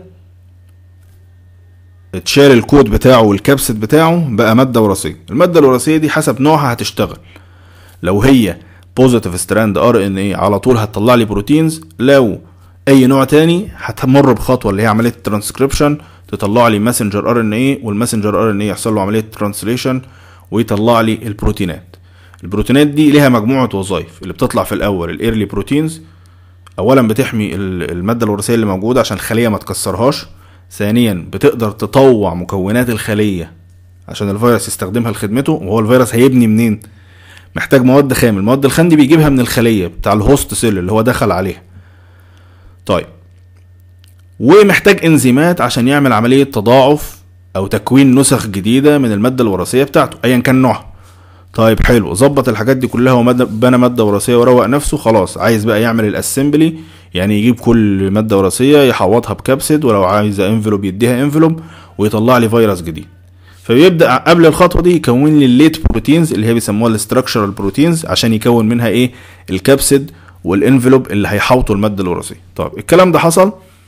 اتشال الكود بتاعه والكبسد بتاعه، بقى ماده وراثيه. الماده الوراثيه دي حسب نوعها هتشتغل. لو هي بوزيتيف ستراند ار ان اي على طول هتطلع لي بروتينز، لو اي نوع تاني هتمر بخطوه اللي هي عمليه الترانسكريبشن، تطلع لي ماسنجر ار ان اي، والماسنجر ار ان اي يحصل له عمليه ترانسليشن ويطلع لي البروتينات. البروتينات دي ليها مجموعه وظائف. اللي بتطلع في الاول الايرلي بروتينز، اولا بتحمي الماده الوراثيه اللي موجوده عشان الخليه ما تكسرهاش، ثانيا بتقدر تطوع مكونات الخليه عشان الفيروس يستخدمها لخدمته. وهو الفيروس هيبني منين؟ محتاج مواد خام، المواد الخام دي بيجيبها من الخليه بتاع الهوست سيل اللي هو دخل عليها. طيب ومحتاج انزيمات عشان يعمل عمليه تضاعف او تكوين نسخ جديده من الماده الوراثيه بتاعته ايا كان نوعها. طيب حلو، ظبط الحاجات دي كلها وبنى ماده وراثيه وروق نفسه، خلاص عايز بقى يعمل الاسمبلي، يعني يجيب كل ماده وراثيه يحوطها بكبسد، ولو عايز انفلوب يديها انفلوب ويطلع لي فيروس جديد. فبيبدا قبل الخطوه دي يكون لي الليت بروتينز اللي هي بيسموها الاستراكشرال بروتينز عشان يكون منها ايه الكبسد والانفلوب اللي هيحوطوا الماده الوراثيه. طب الكلام ده حصل،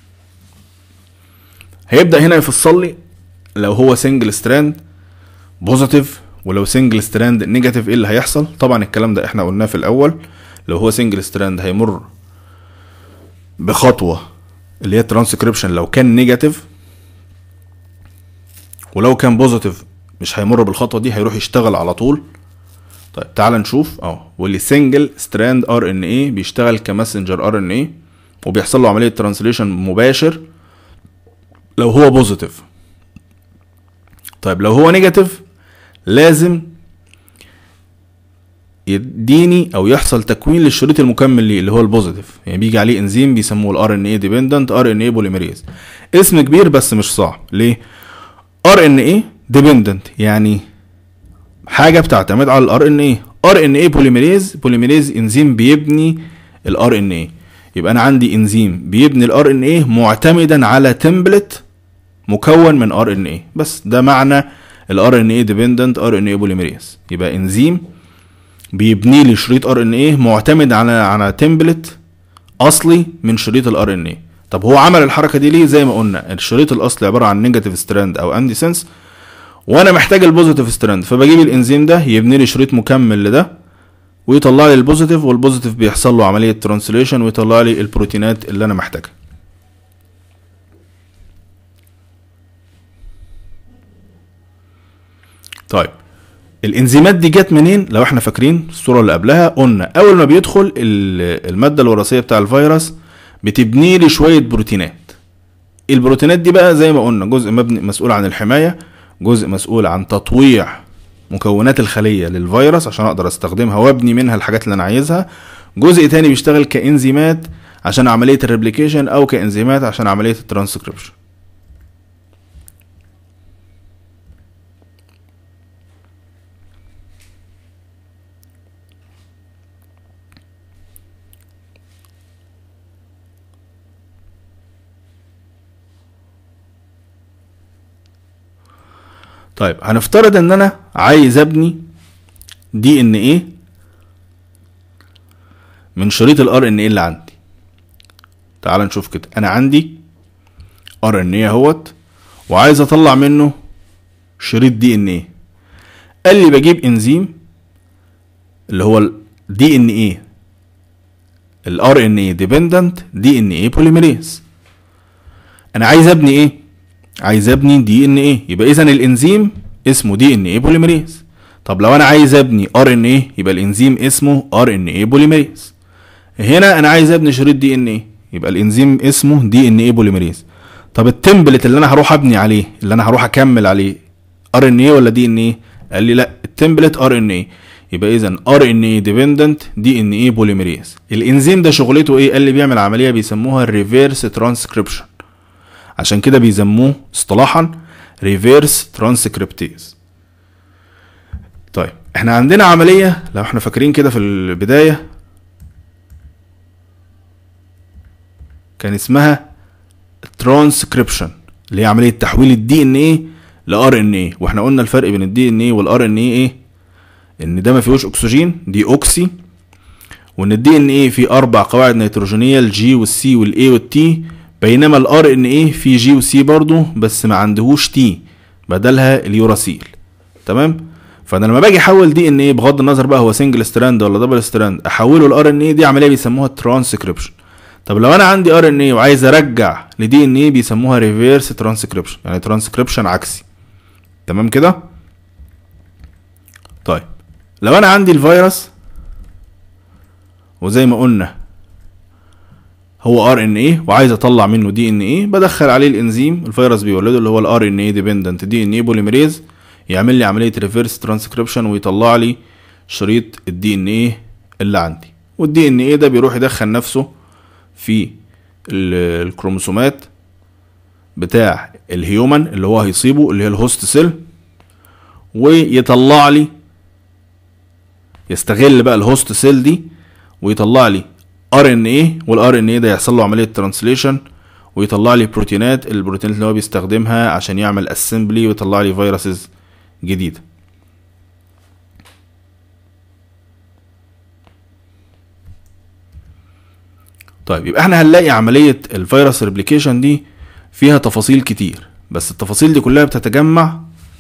هيبدا هنا يفصل لي لو هو سنجل ستراند بوزيتيف ولو سنجل ستراند نيجاتيف ايه اللي هيحصل. طبعا الكلام ده احنا قلناه في الاول، لو هو سنجل ستراند هيمر بخطوه اللي هي ترانسكريبشن لو كان نيجاتيف، ولو كان بوزيتيف مش هيمر بالخطوه دي، هيروح يشتغل على طول. طيب تعال نشوف اهو، واللي سنجل ستراند ار ان اي بيشتغل كماسنجر ار ان اي وبيحصل له عمليه ترانسليشن مباشر لو هو بوزيتيف. طيب لو هو نيجاتيف لازم يديني او يحصل تكوين للشريط المكمل ليه اللي هو البوزيتيف، يعني بيجي عليه انزيم بيسموه الار ان اي ديبندنت ار ان اي بوليميريز. اسم كبير بس مش صعب. ليه؟ ار ان اي ديبندنت يعني حاجه بتعتمد على الار ان اي، ار ان اي بوليميريز، بوليميريز انزيم بيبني الار ان اي. يبقى انا عندي انزيم بيبني الار ان اي معتمدا على تمبلت مكون من ار ان اي، بس ده معنى الار ان اي ديبندنت ار ان اي بوليميريز. يبقى انزيم بيبني لي شريط ار ان اي معتمد على على تمبلت اصلي من شريط الار ان اي. طب هو عمل الحركه دي ليه؟ زي ما قلنا الشريط الاصلي عباره عن نيجاتيف ستراند او اندي سنس، وانا محتاج البوزيتيف ستراند، فبجيب الانزيم ده يبني لي شريط مكمل لده ويطلع لي البوزيتيف، والبوزيتيف بيحصل له عمليه ترانسليشن ويطلع لي البروتينات اللي انا محتاجها. طيب الانزيمات دي جت منين؟ لو احنا فاكرين الصوره اللي قبلها قلنا اول ما بيدخل الماده الوراثيه بتاع الفيروس بتبني لي شويه بروتينات. البروتينات دي بقى زي ما قلنا جزء مبني مسؤول عن الحمايه، جزء مسؤول عن تطويع مكونات الخليه للفيروس عشان اقدر استخدمها وابني منها الحاجات اللي انا عايزها، جزء تاني بيشتغل كانزيمات عشان عمليه الريبليكيشن او كانزيمات عشان عمليه الترانسكريبشن. طيب هنفترض ان انا عايز ابني دي ان ايه من شريط الار ان ايه اللي عندي. تعال نشوف كده، انا عندي ار ان ايه اهوت وعايز اطلع منه شريط دي ان ايه. قال لي بجيب انزيم اللي هو دي ان ايه الار ان ايه ديبندنت دي ان ايه بوليميريز. انا عايز ابني ايه؟ عايز ابني دي ان ايه، يبقى اذا الانزيم اسمه دي ان ايه بوليميريز. طب لو انا عايز ابني ار ان ايه يبقى الانزيم اسمه ار ان ايه بوليميريز. هنا انا عايز ابني شريط دي ان ايه يبقى الانزيم اسمه دي ان ايه بوليميريز. طب التمبلت اللي انا هروح ابني عليه اللي انا هروح اكمل عليه ار ان ايه ولا دي ان ايه؟ قال لي لا التمبلت ار ان ايه، يبقى اذا ار ان ايه ديبندنت دي ان ايه بوليميريز. الانزيم ده شغلته ايه؟ قال لي بيعمل عمليه بيسموها الريفيرس ترانسكريبشن، عشان كده بيسموه اصطلاحا ريفيرس ترانسكريبتيز. طيب احنا عندنا عمليه لو احنا فاكرين كده في البدايه، كان اسمها ترانسكريبشن، اللي هي عمليه تحويل الدي ان ايه لار ان ايه. واحنا قلنا الفرق بين الدي ان ايه والار ان ايه ايه؟ ان ده ما فيهوش اكسجين، دي اوكسي، وان الدي ان ايه فيه اربع قواعد نيتروجينيه، الجي والسي والاي والتي، بينما الار ان ايه فيه جي وسي برضو بس ما عندهوش تي، بدلها اليوراسيل. تمام؟ فانا لما باجي احول دي ان ايه بغض النظر بقى هو سنجل ستراند ولا دبل ستراند، احوله لار ان ايه، دي عمليه بيسموها ترانسكريبشن. طب لو انا عندي ار ان ايه وعايز ارجع لدي ان ايه بيسموها ريفيرس ترانسكريبشن، يعني ترانسكريبشن عكسي. تمام كده؟ طيب لو انا عندي الفيروس وزي ما قلنا هو ار ان ايه وعايز اطلع منه دي ان ايه، بدخل عليه الانزيم الفيروس بيولده اللي هو الار ان ايه ديبندنت دي ان ايه بوليميريز، يعمل لي عمليه ريفيرس ترانسكريبشن ويطلع لي شريط الدي ان ايه اللي عندي. والدي ان ايه ده بيروح يدخل نفسه في الكروموسومات بتاع الهيومن اللي هو هيصيبه اللي هي الهوست سيل، ويطلع لي، يستغل بقى الهوست سيل دي ويطلع لي ار ان ايه، والار ان ايه ده يحصل له عمليه ترانسليشن ويطلع لي بروتينات، البروتينات اللي هو بيستخدمها عشان يعمل اسمبلي ويطلع لي فيروسز جديده. طيب يبقى احنا هنلاقي عمليه الفيروس ريبليكيشن دي فيها تفاصيل كتير، بس التفاصيل دي كلها بتتجمع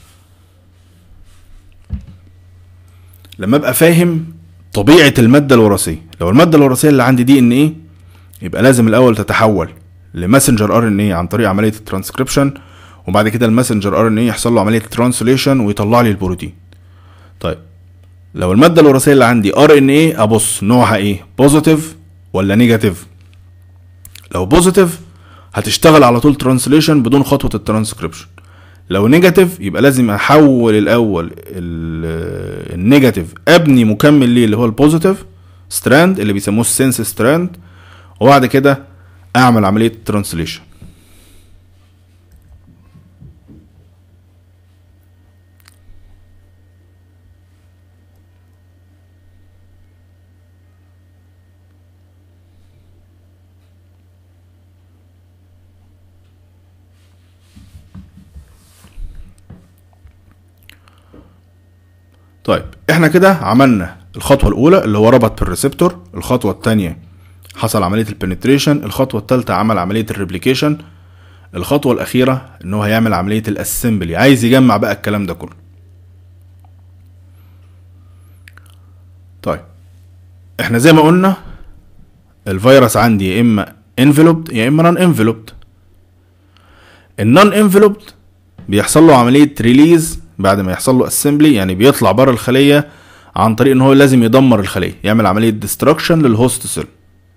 لما ابقى فاهم طبيعه الماده الوراثيه. لو الماده الوراثيه اللي عندي دي ان ايه، يبقى لازم الاول تتحول لماسنجر ار ان ايه عن طريق عمليه الترانسكريبشن، وبعد كده الماسنجر ار ان ايه يحصل له عمليه ترانسليشن ويطلع لي البروتين. طيب لو الماده الوراثيه اللي عندي ار ان ايه، ابص نوعها ايه، بوزيتيف ولا نيجاتيف. لو بوزيتيف هتشتغل على طول ترانسليشن بدون خطوه الترانسكريبشن. لو نيجاتيف يبقى لازم احول الاول النيجاتيف ابني مكمل ليه اللي هو البوزيتيف ستراند اللي بيسموه السنس ستراند، وبعد كده اعمل عمليه ترانسليشن. طيب احنا كده عملنا الخطوه الاولى اللي هو ربط بالريسبتور، الخطوه الثانيه حصل عمليه البنتريشن، الخطوه الثالثه عمل عمليه الريبليكيشن، الخطوه الاخيره ان هو هيعمل عمليه الاسمبلي، عايز يجمع بقى الكلام ده كله. طيب احنا زي ما قلنا الفيروس عندي يا اما انفلوبد يا اما نون انفلوبد. النون انفلوبد بيحصل له عمليه ريليز بعد ما يحصل له اسمبلي، يعني بيطلع بره الخليه عن طريق ان هو لازم يدمر الخليه، يعمل عمليه ديستركشن للهوست سيل.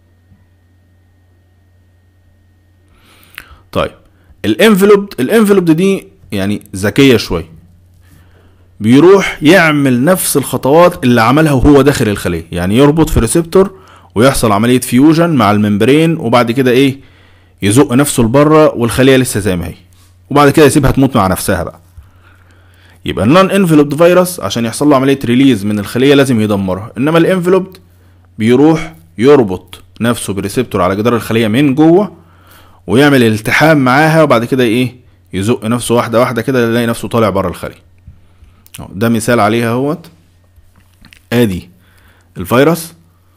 طيب الانفلوبد الانفلوبد دي يعني ذكيه شويه، بيروح يعمل نفس الخطوات اللي عملها وهو داخل الخليه، يعني يربط في ريسبتور ويحصل عمليه فيوجن مع الممبرين، وبعد كده ايه يزق نفسه لبره والخليه لسه زي ما هي، وبعد كده يسيبها تموت مع نفسها بقى. يبقى النون انفلوبد فيروس عشان يحصل له عمليه ريليز من الخليه لازم يدمرها، انما الانفلوبد بيروح يربط نفسه بريسبتور على جدار الخليه من جوه ويعمل التحام معاها، وبعد كده ايه يزق نفسه واحده واحده كده يلاقي نفسه طالع بره الخليه. ده مثال عليها اهوت، ادي الفيروس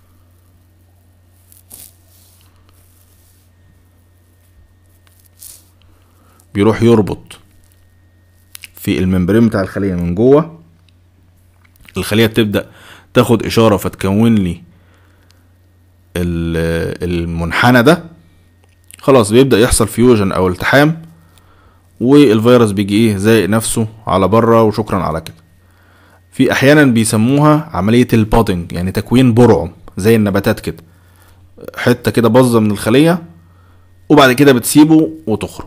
بيروح يربط في الممبرين بتاع الخليه من جوه، الخليه بتبدا تاخد اشاره فتكون لي المنحنى ده، خلاص بيبدا يحصل فيوجن او التحام، والفيروس بيجي ايه زي نفسه على بره وشكرا على كده. في احيانا بيسموها عمليه البودنج، يعني تكوين برعم زي النباتات كده، حته كده باظه من الخليه وبعد كده بتسيبه وتخرج،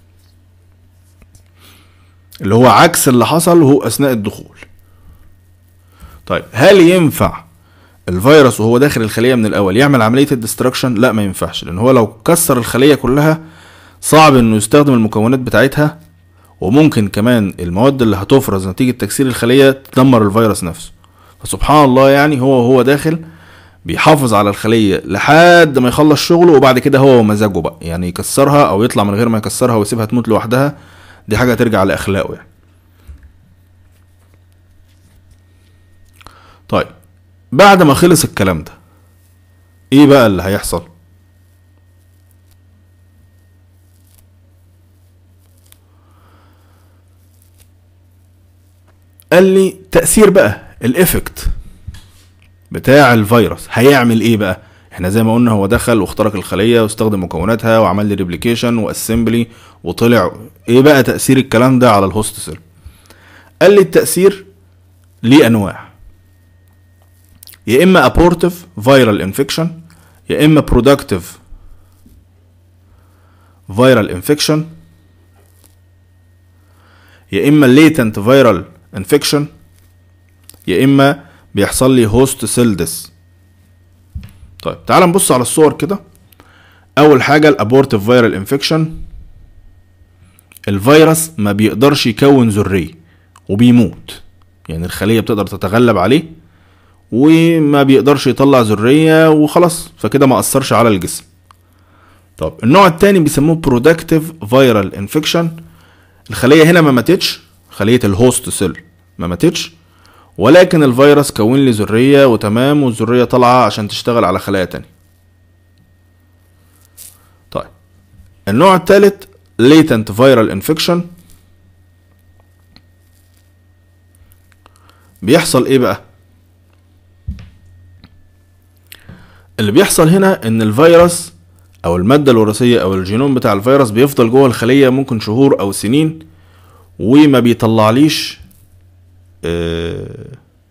اللي هو عكس اللي حصل هو اثناء الدخول. طيب هل ينفع الفيروس وهو داخل الخليه من الاول يعمل عمليه الدستركشن؟ لا ما ينفعش، لان هو لو كسر الخليه كلها صعب انه يستخدم المكونات بتاعتها، وممكن كمان المواد اللي هتفرز نتيجه تكسير الخليه تدمر الفيروس نفسه. فسبحان الله يعني هو وهو داخل بيحافظ على الخلية لحد ما يخلص شغله، وبعد كده هو ومزاجه بقى، يعني يكسرها او يطلع من غير ما يكسرها ويسيبها تموت لوحدها، دي حاجة ترجع لاخلاقه يعني. طيب بعد ما خلص الكلام ده ايه بقى اللي هيحصل؟ قال لي تأثير بقى الافكت بتاع الفيروس هيعمل ايه بقى. احنا زي ما قلنا هو دخل واخترق الخلية واستخدم مكوناتها وعمل لي ريبليكيشن واسمبلي وطلع. ايه بقى تأثير الكلام ده على الهوست سيل؟ قال لي التأثير ليه انواع، يا اما ابورتيف فيرال انفكشن، يا اما برودكتيف فيرال انفكشن، يا اما ليتنت فيرال انفكشن، يا اما بيحصل لي هوست سيل ديس. طيب تعال نبص على الصور كده. اول حاجه الابورتيف فيرال انفكشن، الفيروس ما بيقدرش يكون ذريه وبيموت، يعني الخليه بتقدر تتغلب عليه وما بيقدرش يطلع ذريه وخلاص، فكده ما اثرش على الجسم. طب النوع الثاني بيسموه برودكتيف فيرال انفكشن، الخليه هنا ما ماتتش، خليه الهوست سيل ما ماتتش، ولكن الفيروس كون لي ذريه وتمام، والذريه طالعه عشان تشتغل على خلايا تانية. طيب النوع الثالث latent viral infection، بيحصل ايه بقى؟ اللي بيحصل هنا ان الفيروس او المادة الوراثية او الجينوم بتاع الفيروس بيفضل جوه الخلية ممكن شهور او سنين، وما بيطلعليش اه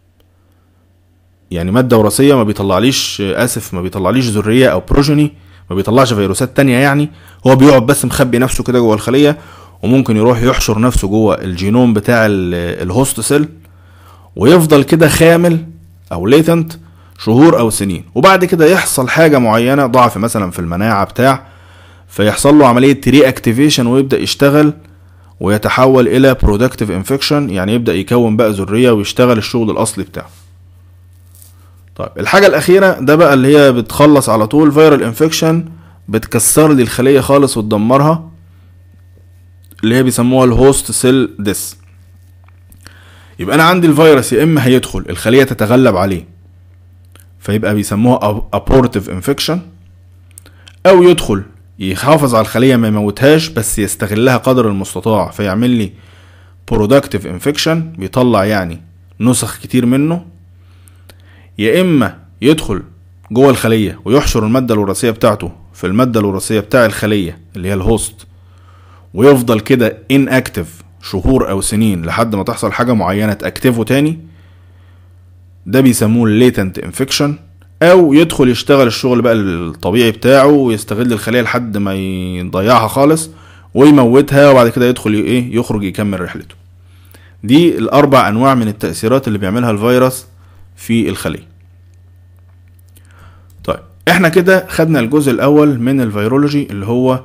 يعني مادة وراثية، ما بيطلعليش اسف ما بيطلعليش ذرية او بروجيني، ما بيطلعش فيروسات تانية، يعني هو بيقعد بس مخبي نفسه كده جوه الخلية، وممكن يروح يحشر نفسه جوه الجينوم بتاع الهوست سيل ويفضل كده خامل او ليتنت شهور او سنين، وبعد كده يحصل حاجة معينة، ضعف مثلا في المناعة بتاع، فيحصل له عملية ري اكتيفيشن ويبدأ يشتغل ويتحول الى برودكتيف انفكشن، يعني يبدأ يكون بقى ذرية ويشتغل الشغل الاصلي بتاعه. طيب الحاجة الاخيرة ده بقى اللي هي بتخلص على طول، فيرال انفكشن بتكسر لي الخلية خالص وتدمرها، اللي هي بيسموها الهوست سيل ديس. يبقى انا عندي الفيروس يا اما هيدخل الخلية تتغلب عليه فيبقى بيسموها ابورتيف انفكشن، او يدخل يحافظ على الخلية ما يموتهاش بس يستغلها قدر المستطاع فيعمل لي برودكتيف انفكشن، بيطلع يعني نسخ كتير منه، يا اما يدخل جوه الخلية ويحشر المادة الوراثية بتاعته في المادة الوراثية بتاع الخلية اللي هي الهوست، ويفضل كده inactive شهور او سنين لحد ما تحصل حاجة معينة تأكتفه تاني، ده بيسموه latent infection. او يدخل يشتغل الشغل بقى الطبيعي بتاعه ويستغل الخلية لحد ما يضيعها خالص ويموتها، وبعد كده يدخل ايه يخرج يكمل رحلته. دي الاربع انواع من التأثيرات اللي بيعملها الفيروس في الخلية. طيب احنا كده خدنا الجزء الاول من الفيرولوجي اللي هو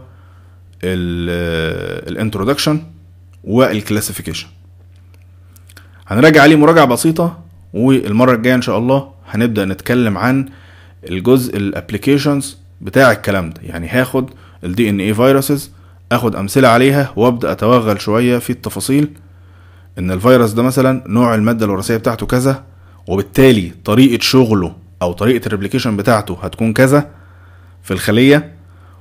الانترودكشن والكلاسيفيكيشن، هنراجع عليه مراجعة بسيطة، والمرة الجاية ان شاء الله هنبدأ نتكلم عن الجزء الابليكيشنز بتاع الكلام ده، يعني هاخد الدي ان اي فيروسز اخد امثلة عليها وابدأ اتوغل شوية في التفاصيل، ان الفيروس ده مثلا نوع المادة الوراثية بتاعته كذا، وبالتالي طريقة شغله او طريقة الريبليكيشن بتاعته هتكون كذا في الخلية،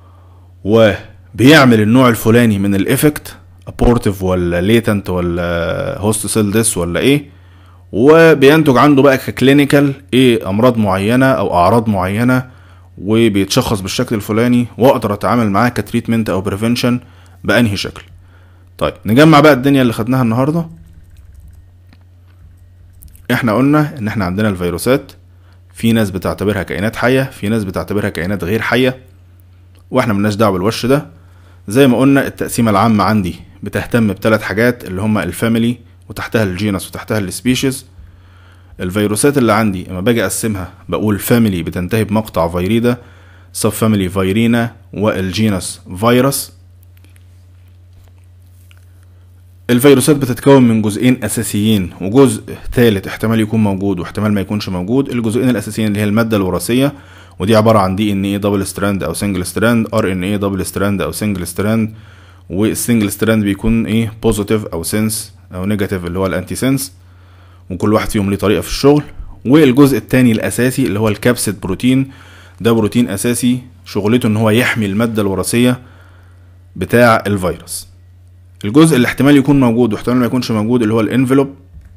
وبيعمل النوع الفلاني من الافكت ابورتيف ولا ليتنت ولا هوست سيل ديس ولا ايه، وبينتج عنده بقى ككلينيكال ايه امراض معينة او اعراض معينة، وبيتشخص بالشكل الفلاني، واقدر اتعامل معاه كتريتمنت او بريفنشن بانهي شكل. طيب نجمع بقى الدنيا اللي خدناها النهاردة. احنا قلنا ان احنا عندنا الفيروسات، في ناس بتعتبرها كائنات حية، في ناس بتعتبرها كائنات غير حية، واحنا ملناش دعوه بالوش ده. زي ما قلنا التقسيمة العامة عندي بتهتم بثلاث حاجات اللي هما الفاميلي وتحتها الجينس وتحتها السبيشيز. الفيروسات اللي عندي اما باجي اقسمها بقول فاميلي بتنتهي بمقطع فيريدا، سب فاميلي فيرينا، والجينس فيروس. الفيروسات بتتكون من جزئين اساسيين وجزء ثالث احتمال يكون موجود واحتمال ما يكونش موجود. الجزئين الاساسيين اللي هي الماده الوراثيه، ودي عباره عن دي ان ايه دبل ستراند او سنجل ستراند، ار ان ايه دبل ستراند او سنجل ستراند، والسنجل ستراند بيكون ايه بوزيتيف او سنس او نيجاتيف اللي هو الانتي سنس، وكل واحد فيهم ليه طريقه في الشغل. والجزء الثاني الاساسي اللي هو الكابسيد بروتين، ده بروتين اساسي شغلته ان هو يحمي الماده الوراثيه بتاع الفيروس. الجزء اللي احتمال يكون موجود واحتمال ما يكونش موجود اللي هو الانفلوب،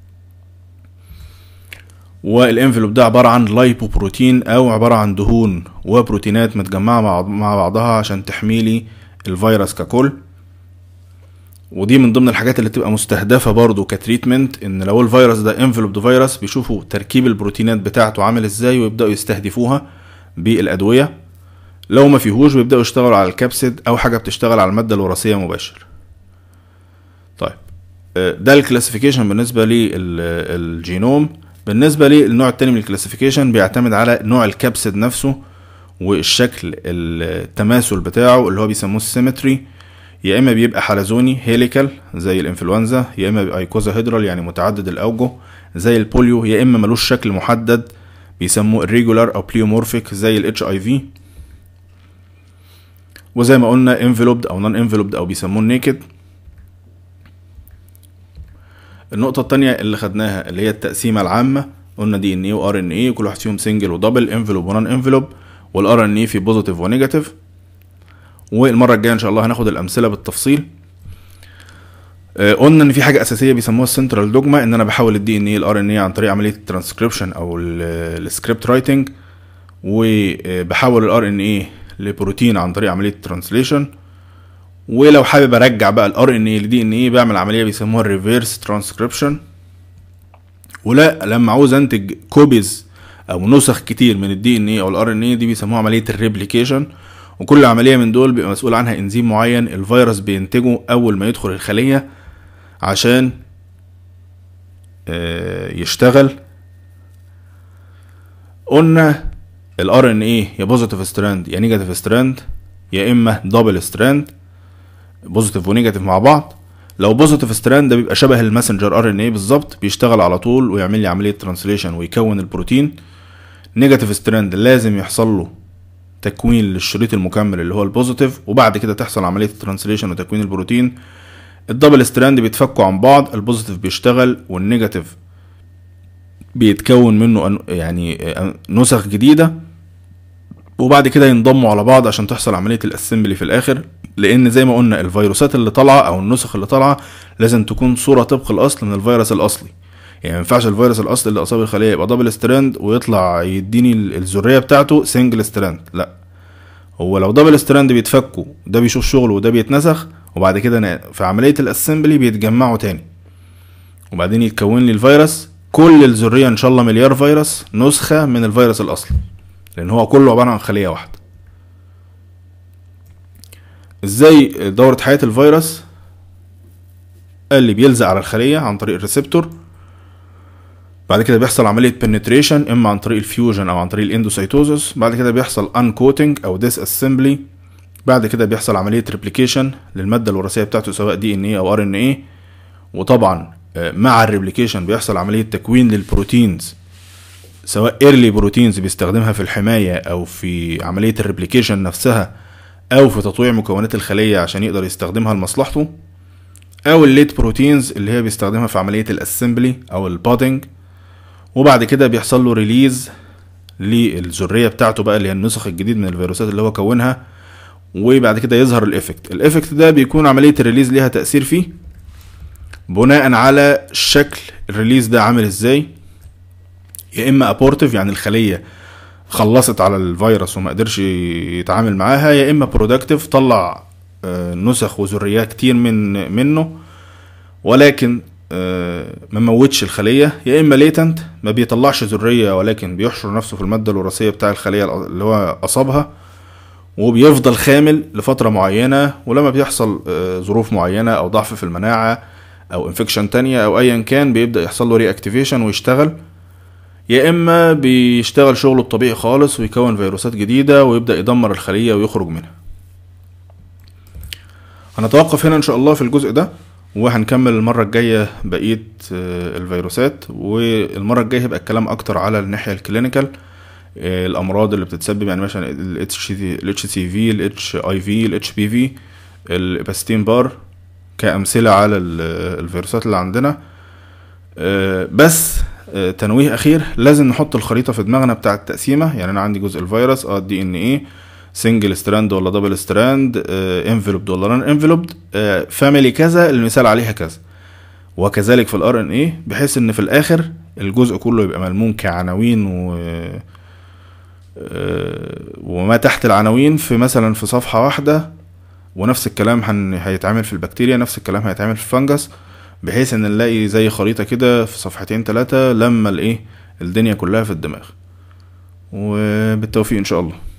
والانفلوب ده عباره عن لايبوبروتين او عباره عن دهون وبروتينات متجمعه مع بعضها عشان تحميلي الفيروس ككل. ودي من ضمن الحاجات اللي تبقى مستهدفه برضو كتريتمنت، ان لو الفيروس ده انفلوب فيروس بيشوفوا تركيب البروتينات بتاعته عامل ازاي ويبداوا يستهدفوها بالادويه. لو ما فيهوش بيبداوا يشتغلوا على الكبسيد او حاجه بتشتغل على الماده الوراثيه مباشر. طيب ده الكلاسيفيكيشن بالنسبه للجينوم. بالنسبه للنوع التاني من الكلاسيفيكيشن بيعتمد على نوع الكبسيد نفسه والشكل التماثل بتاعه اللي هو بيسموه السيمتري. يا اما بيبقى حلزوني هيليكال زي الانفلونزا، يا اما بيبقى ايكوزا هيدرال يعني متعدد الاوجه زي البوليو، يا اما ملوش شكل محدد بيسموه irregular او بليومورفيك زي الاتش اي في. وزي ما قلنا انفلوبد او نون انفلوبد او بيسموه نيكد. النقطة التانية اللي خدناها اللي هي التقسيمة العامة، قلنا دي ان ايه وار ان ايه وكل واحد فيهم سنجل ودبل، انفلوب ونون انفلوب، والار ان ايه في بوزيتيف ونيجاتيف. والمرة الجاية ان شاء الله هناخد الامثلة بالتفصيل. آه قلنا ان في حاجة اساسية بيسموها السنترال دوجما، ان انا بحول الدي ان ايه الار ان ايه عن طريق عملية الترانسكريبشن او السكريبت رايتنج، وبحول الار ان ايه لبروتين عن طريق عملية الترانسليشن. ولو حابب ارجع بقى الار ان اي لدي ان اي بعمل عمليه بيسموها الريفيرس ترانسكريبشن. ولا لما عاوز انتج كوبيز او نسخ كتير من الدي ان اي او الار ان اي دي بيسموها عمليه الريبليكيشن. وكل عمليه من دول بيبقى مسؤول عنها انزيم معين الفيروس بينتجه اول ما يدخل الخليه عشان يشتغل. قلنا الار ان اي يا بوزيتيف ستراند يا نيجاتيف ستراند، يا اما دبل ستراند بوزيتيف ونيجاتيف مع بعض. لو بوزيتيف ستراند ده بيبقى شبه الماسنجر ار ان اي بالظبط، بيشتغل على طول ويعمل لي عمليه ترانسليشن ويكون البروتين. نيجاتيف ستراند لازم يحصل له تكوين للشريط المكمل اللي هو البوزيتيف، وبعد كده تحصل عمليه الترانسليشن وتكوين البروتين. الدبل ستراند بيتفكوا عن بعض، البوزيتيف بيشتغل والنيجاتيف بيتكون منه يعني نسخ جديده، وبعد كده ينضموا على بعض عشان تحصل عمليه الاسمبلي في الاخر. لان زي ما قلنا الفيروسات اللي طالعه او النسخ اللي طالعه لازم تكون صوره طبق الاصل من الفيروس الاصلي. يعني ما ينفعش الفيروس الاصلي اللي اصاب الخليه يبقى دبل ستراند ويطلع يديني الذريه بتاعته سنجل ستراند، لا. هو لو دبل ستراند بيتفكوا ده بيشوف شغله وده بيتنسخ، وبعد كده في عمليه الاسمبلي بيتجمعوا تاني وبعدين يتكون لي الفيروس. كل الذريه ان شاء الله مليار فيروس نسخه من الفيروس الاصلي، لان هو كله عباره عن خليه واحده. ازاي دورة حياة الفيروس؟ اللي بيلزق على الخلية عن طريق الريسبتور، بعد كده بيحصل عملية penetration اما عن طريق الفيوجن او عن طريق الاندوسيتوزس، بعد كده بيحصل uncoating او disassembly، بعد كده بيحصل عملية replication للمادة الوراثية بتاعته سواء دي ان ايه او ار ان ايه. وطبعا مع الريبليكيشن بيحصل عملية تكوين للبروتينز سواء early بروتينز بيستخدمها في الحماية او في عملية الريبليكيشن نفسها او في تطويع مكونات الخلية عشان يقدر يستخدمها لمصلحته، او الليت بروتينز اللي هي بيستخدمها في عملية الاسمبلي او البودنج. وبعد كده بيحصل له ريليز للذرية بتاعته بقى اللي هي النسخ الجديد من الفيروسات اللي هو كونها، وبعد كده يظهر الافكت. الافكت ده بيكون عملية الريليز ليها تأثير فيه بناء على شكل الريليز ده عامل ازاي. يا اما ابورتيف يعني الخلية خلصت على الفيروس وما قدرش يتعامل معاها، يا اما برودكتيف طلع نسخ وذريات كتير من منه ولكن ما موتش الخلية، يا اما ليتنت ما بيطلعش ذرية ولكن بيحشر نفسه في المادة الوراثية بتاع الخلية اللي هو اصابها وبيفضل خامل لفترة معينة، ولما بيحصل ظروف معينة او ضعف في المناعة او انفكشن تانية او ايا كان بيبدأ يحصل له ري اكتيفيشن ويشتغل، يا اما بيشتغل شغله الطبيعي خالص ويكون فيروسات جديدة ويبدأ يدمر الخلية ويخرج منها. هنتوقف هنا ان شاء الله في الجزء ده، وهنكمل المرة الجاية بقية الفيروسات، والمرة الجاية هيبقى الكلام اكتر على الناحية الكلينيكال، الامراض اللي بتتسبب، يعني مثلا ال اتش سي في، ال اتش اي في، ال اتش بي في، الاباستين بار، كأمثلة على الفيروسات اللي عندنا. بس تنويه اخير، لازم نحط الخريطة في دماغنا بتاع التقسيمة. يعني انا عندي جزء الفيروس، اه الدي ان ايه سنجل ستراند ولا دبل ستراند، انفلوبد ولا نون انفلوبد، فاميلي كذا المثال عليها كذا، وكذلك في الار ان ايه، بحيث ان في الاخر الجزء كله يبقى ملموم كعناوين و وما تحت العناوين في مثلا في صفحة واحدة. ونفس الكلام هن... هيتعمل في البكتيريا، نفس الكلام هيتعمل في الفنجس، بحيث ان نلاقي زي خريطة كده في صفحتين ثلاثة لما الايه الدنيا كلها في الدماغ. وبالتوفيق ان شاء الله.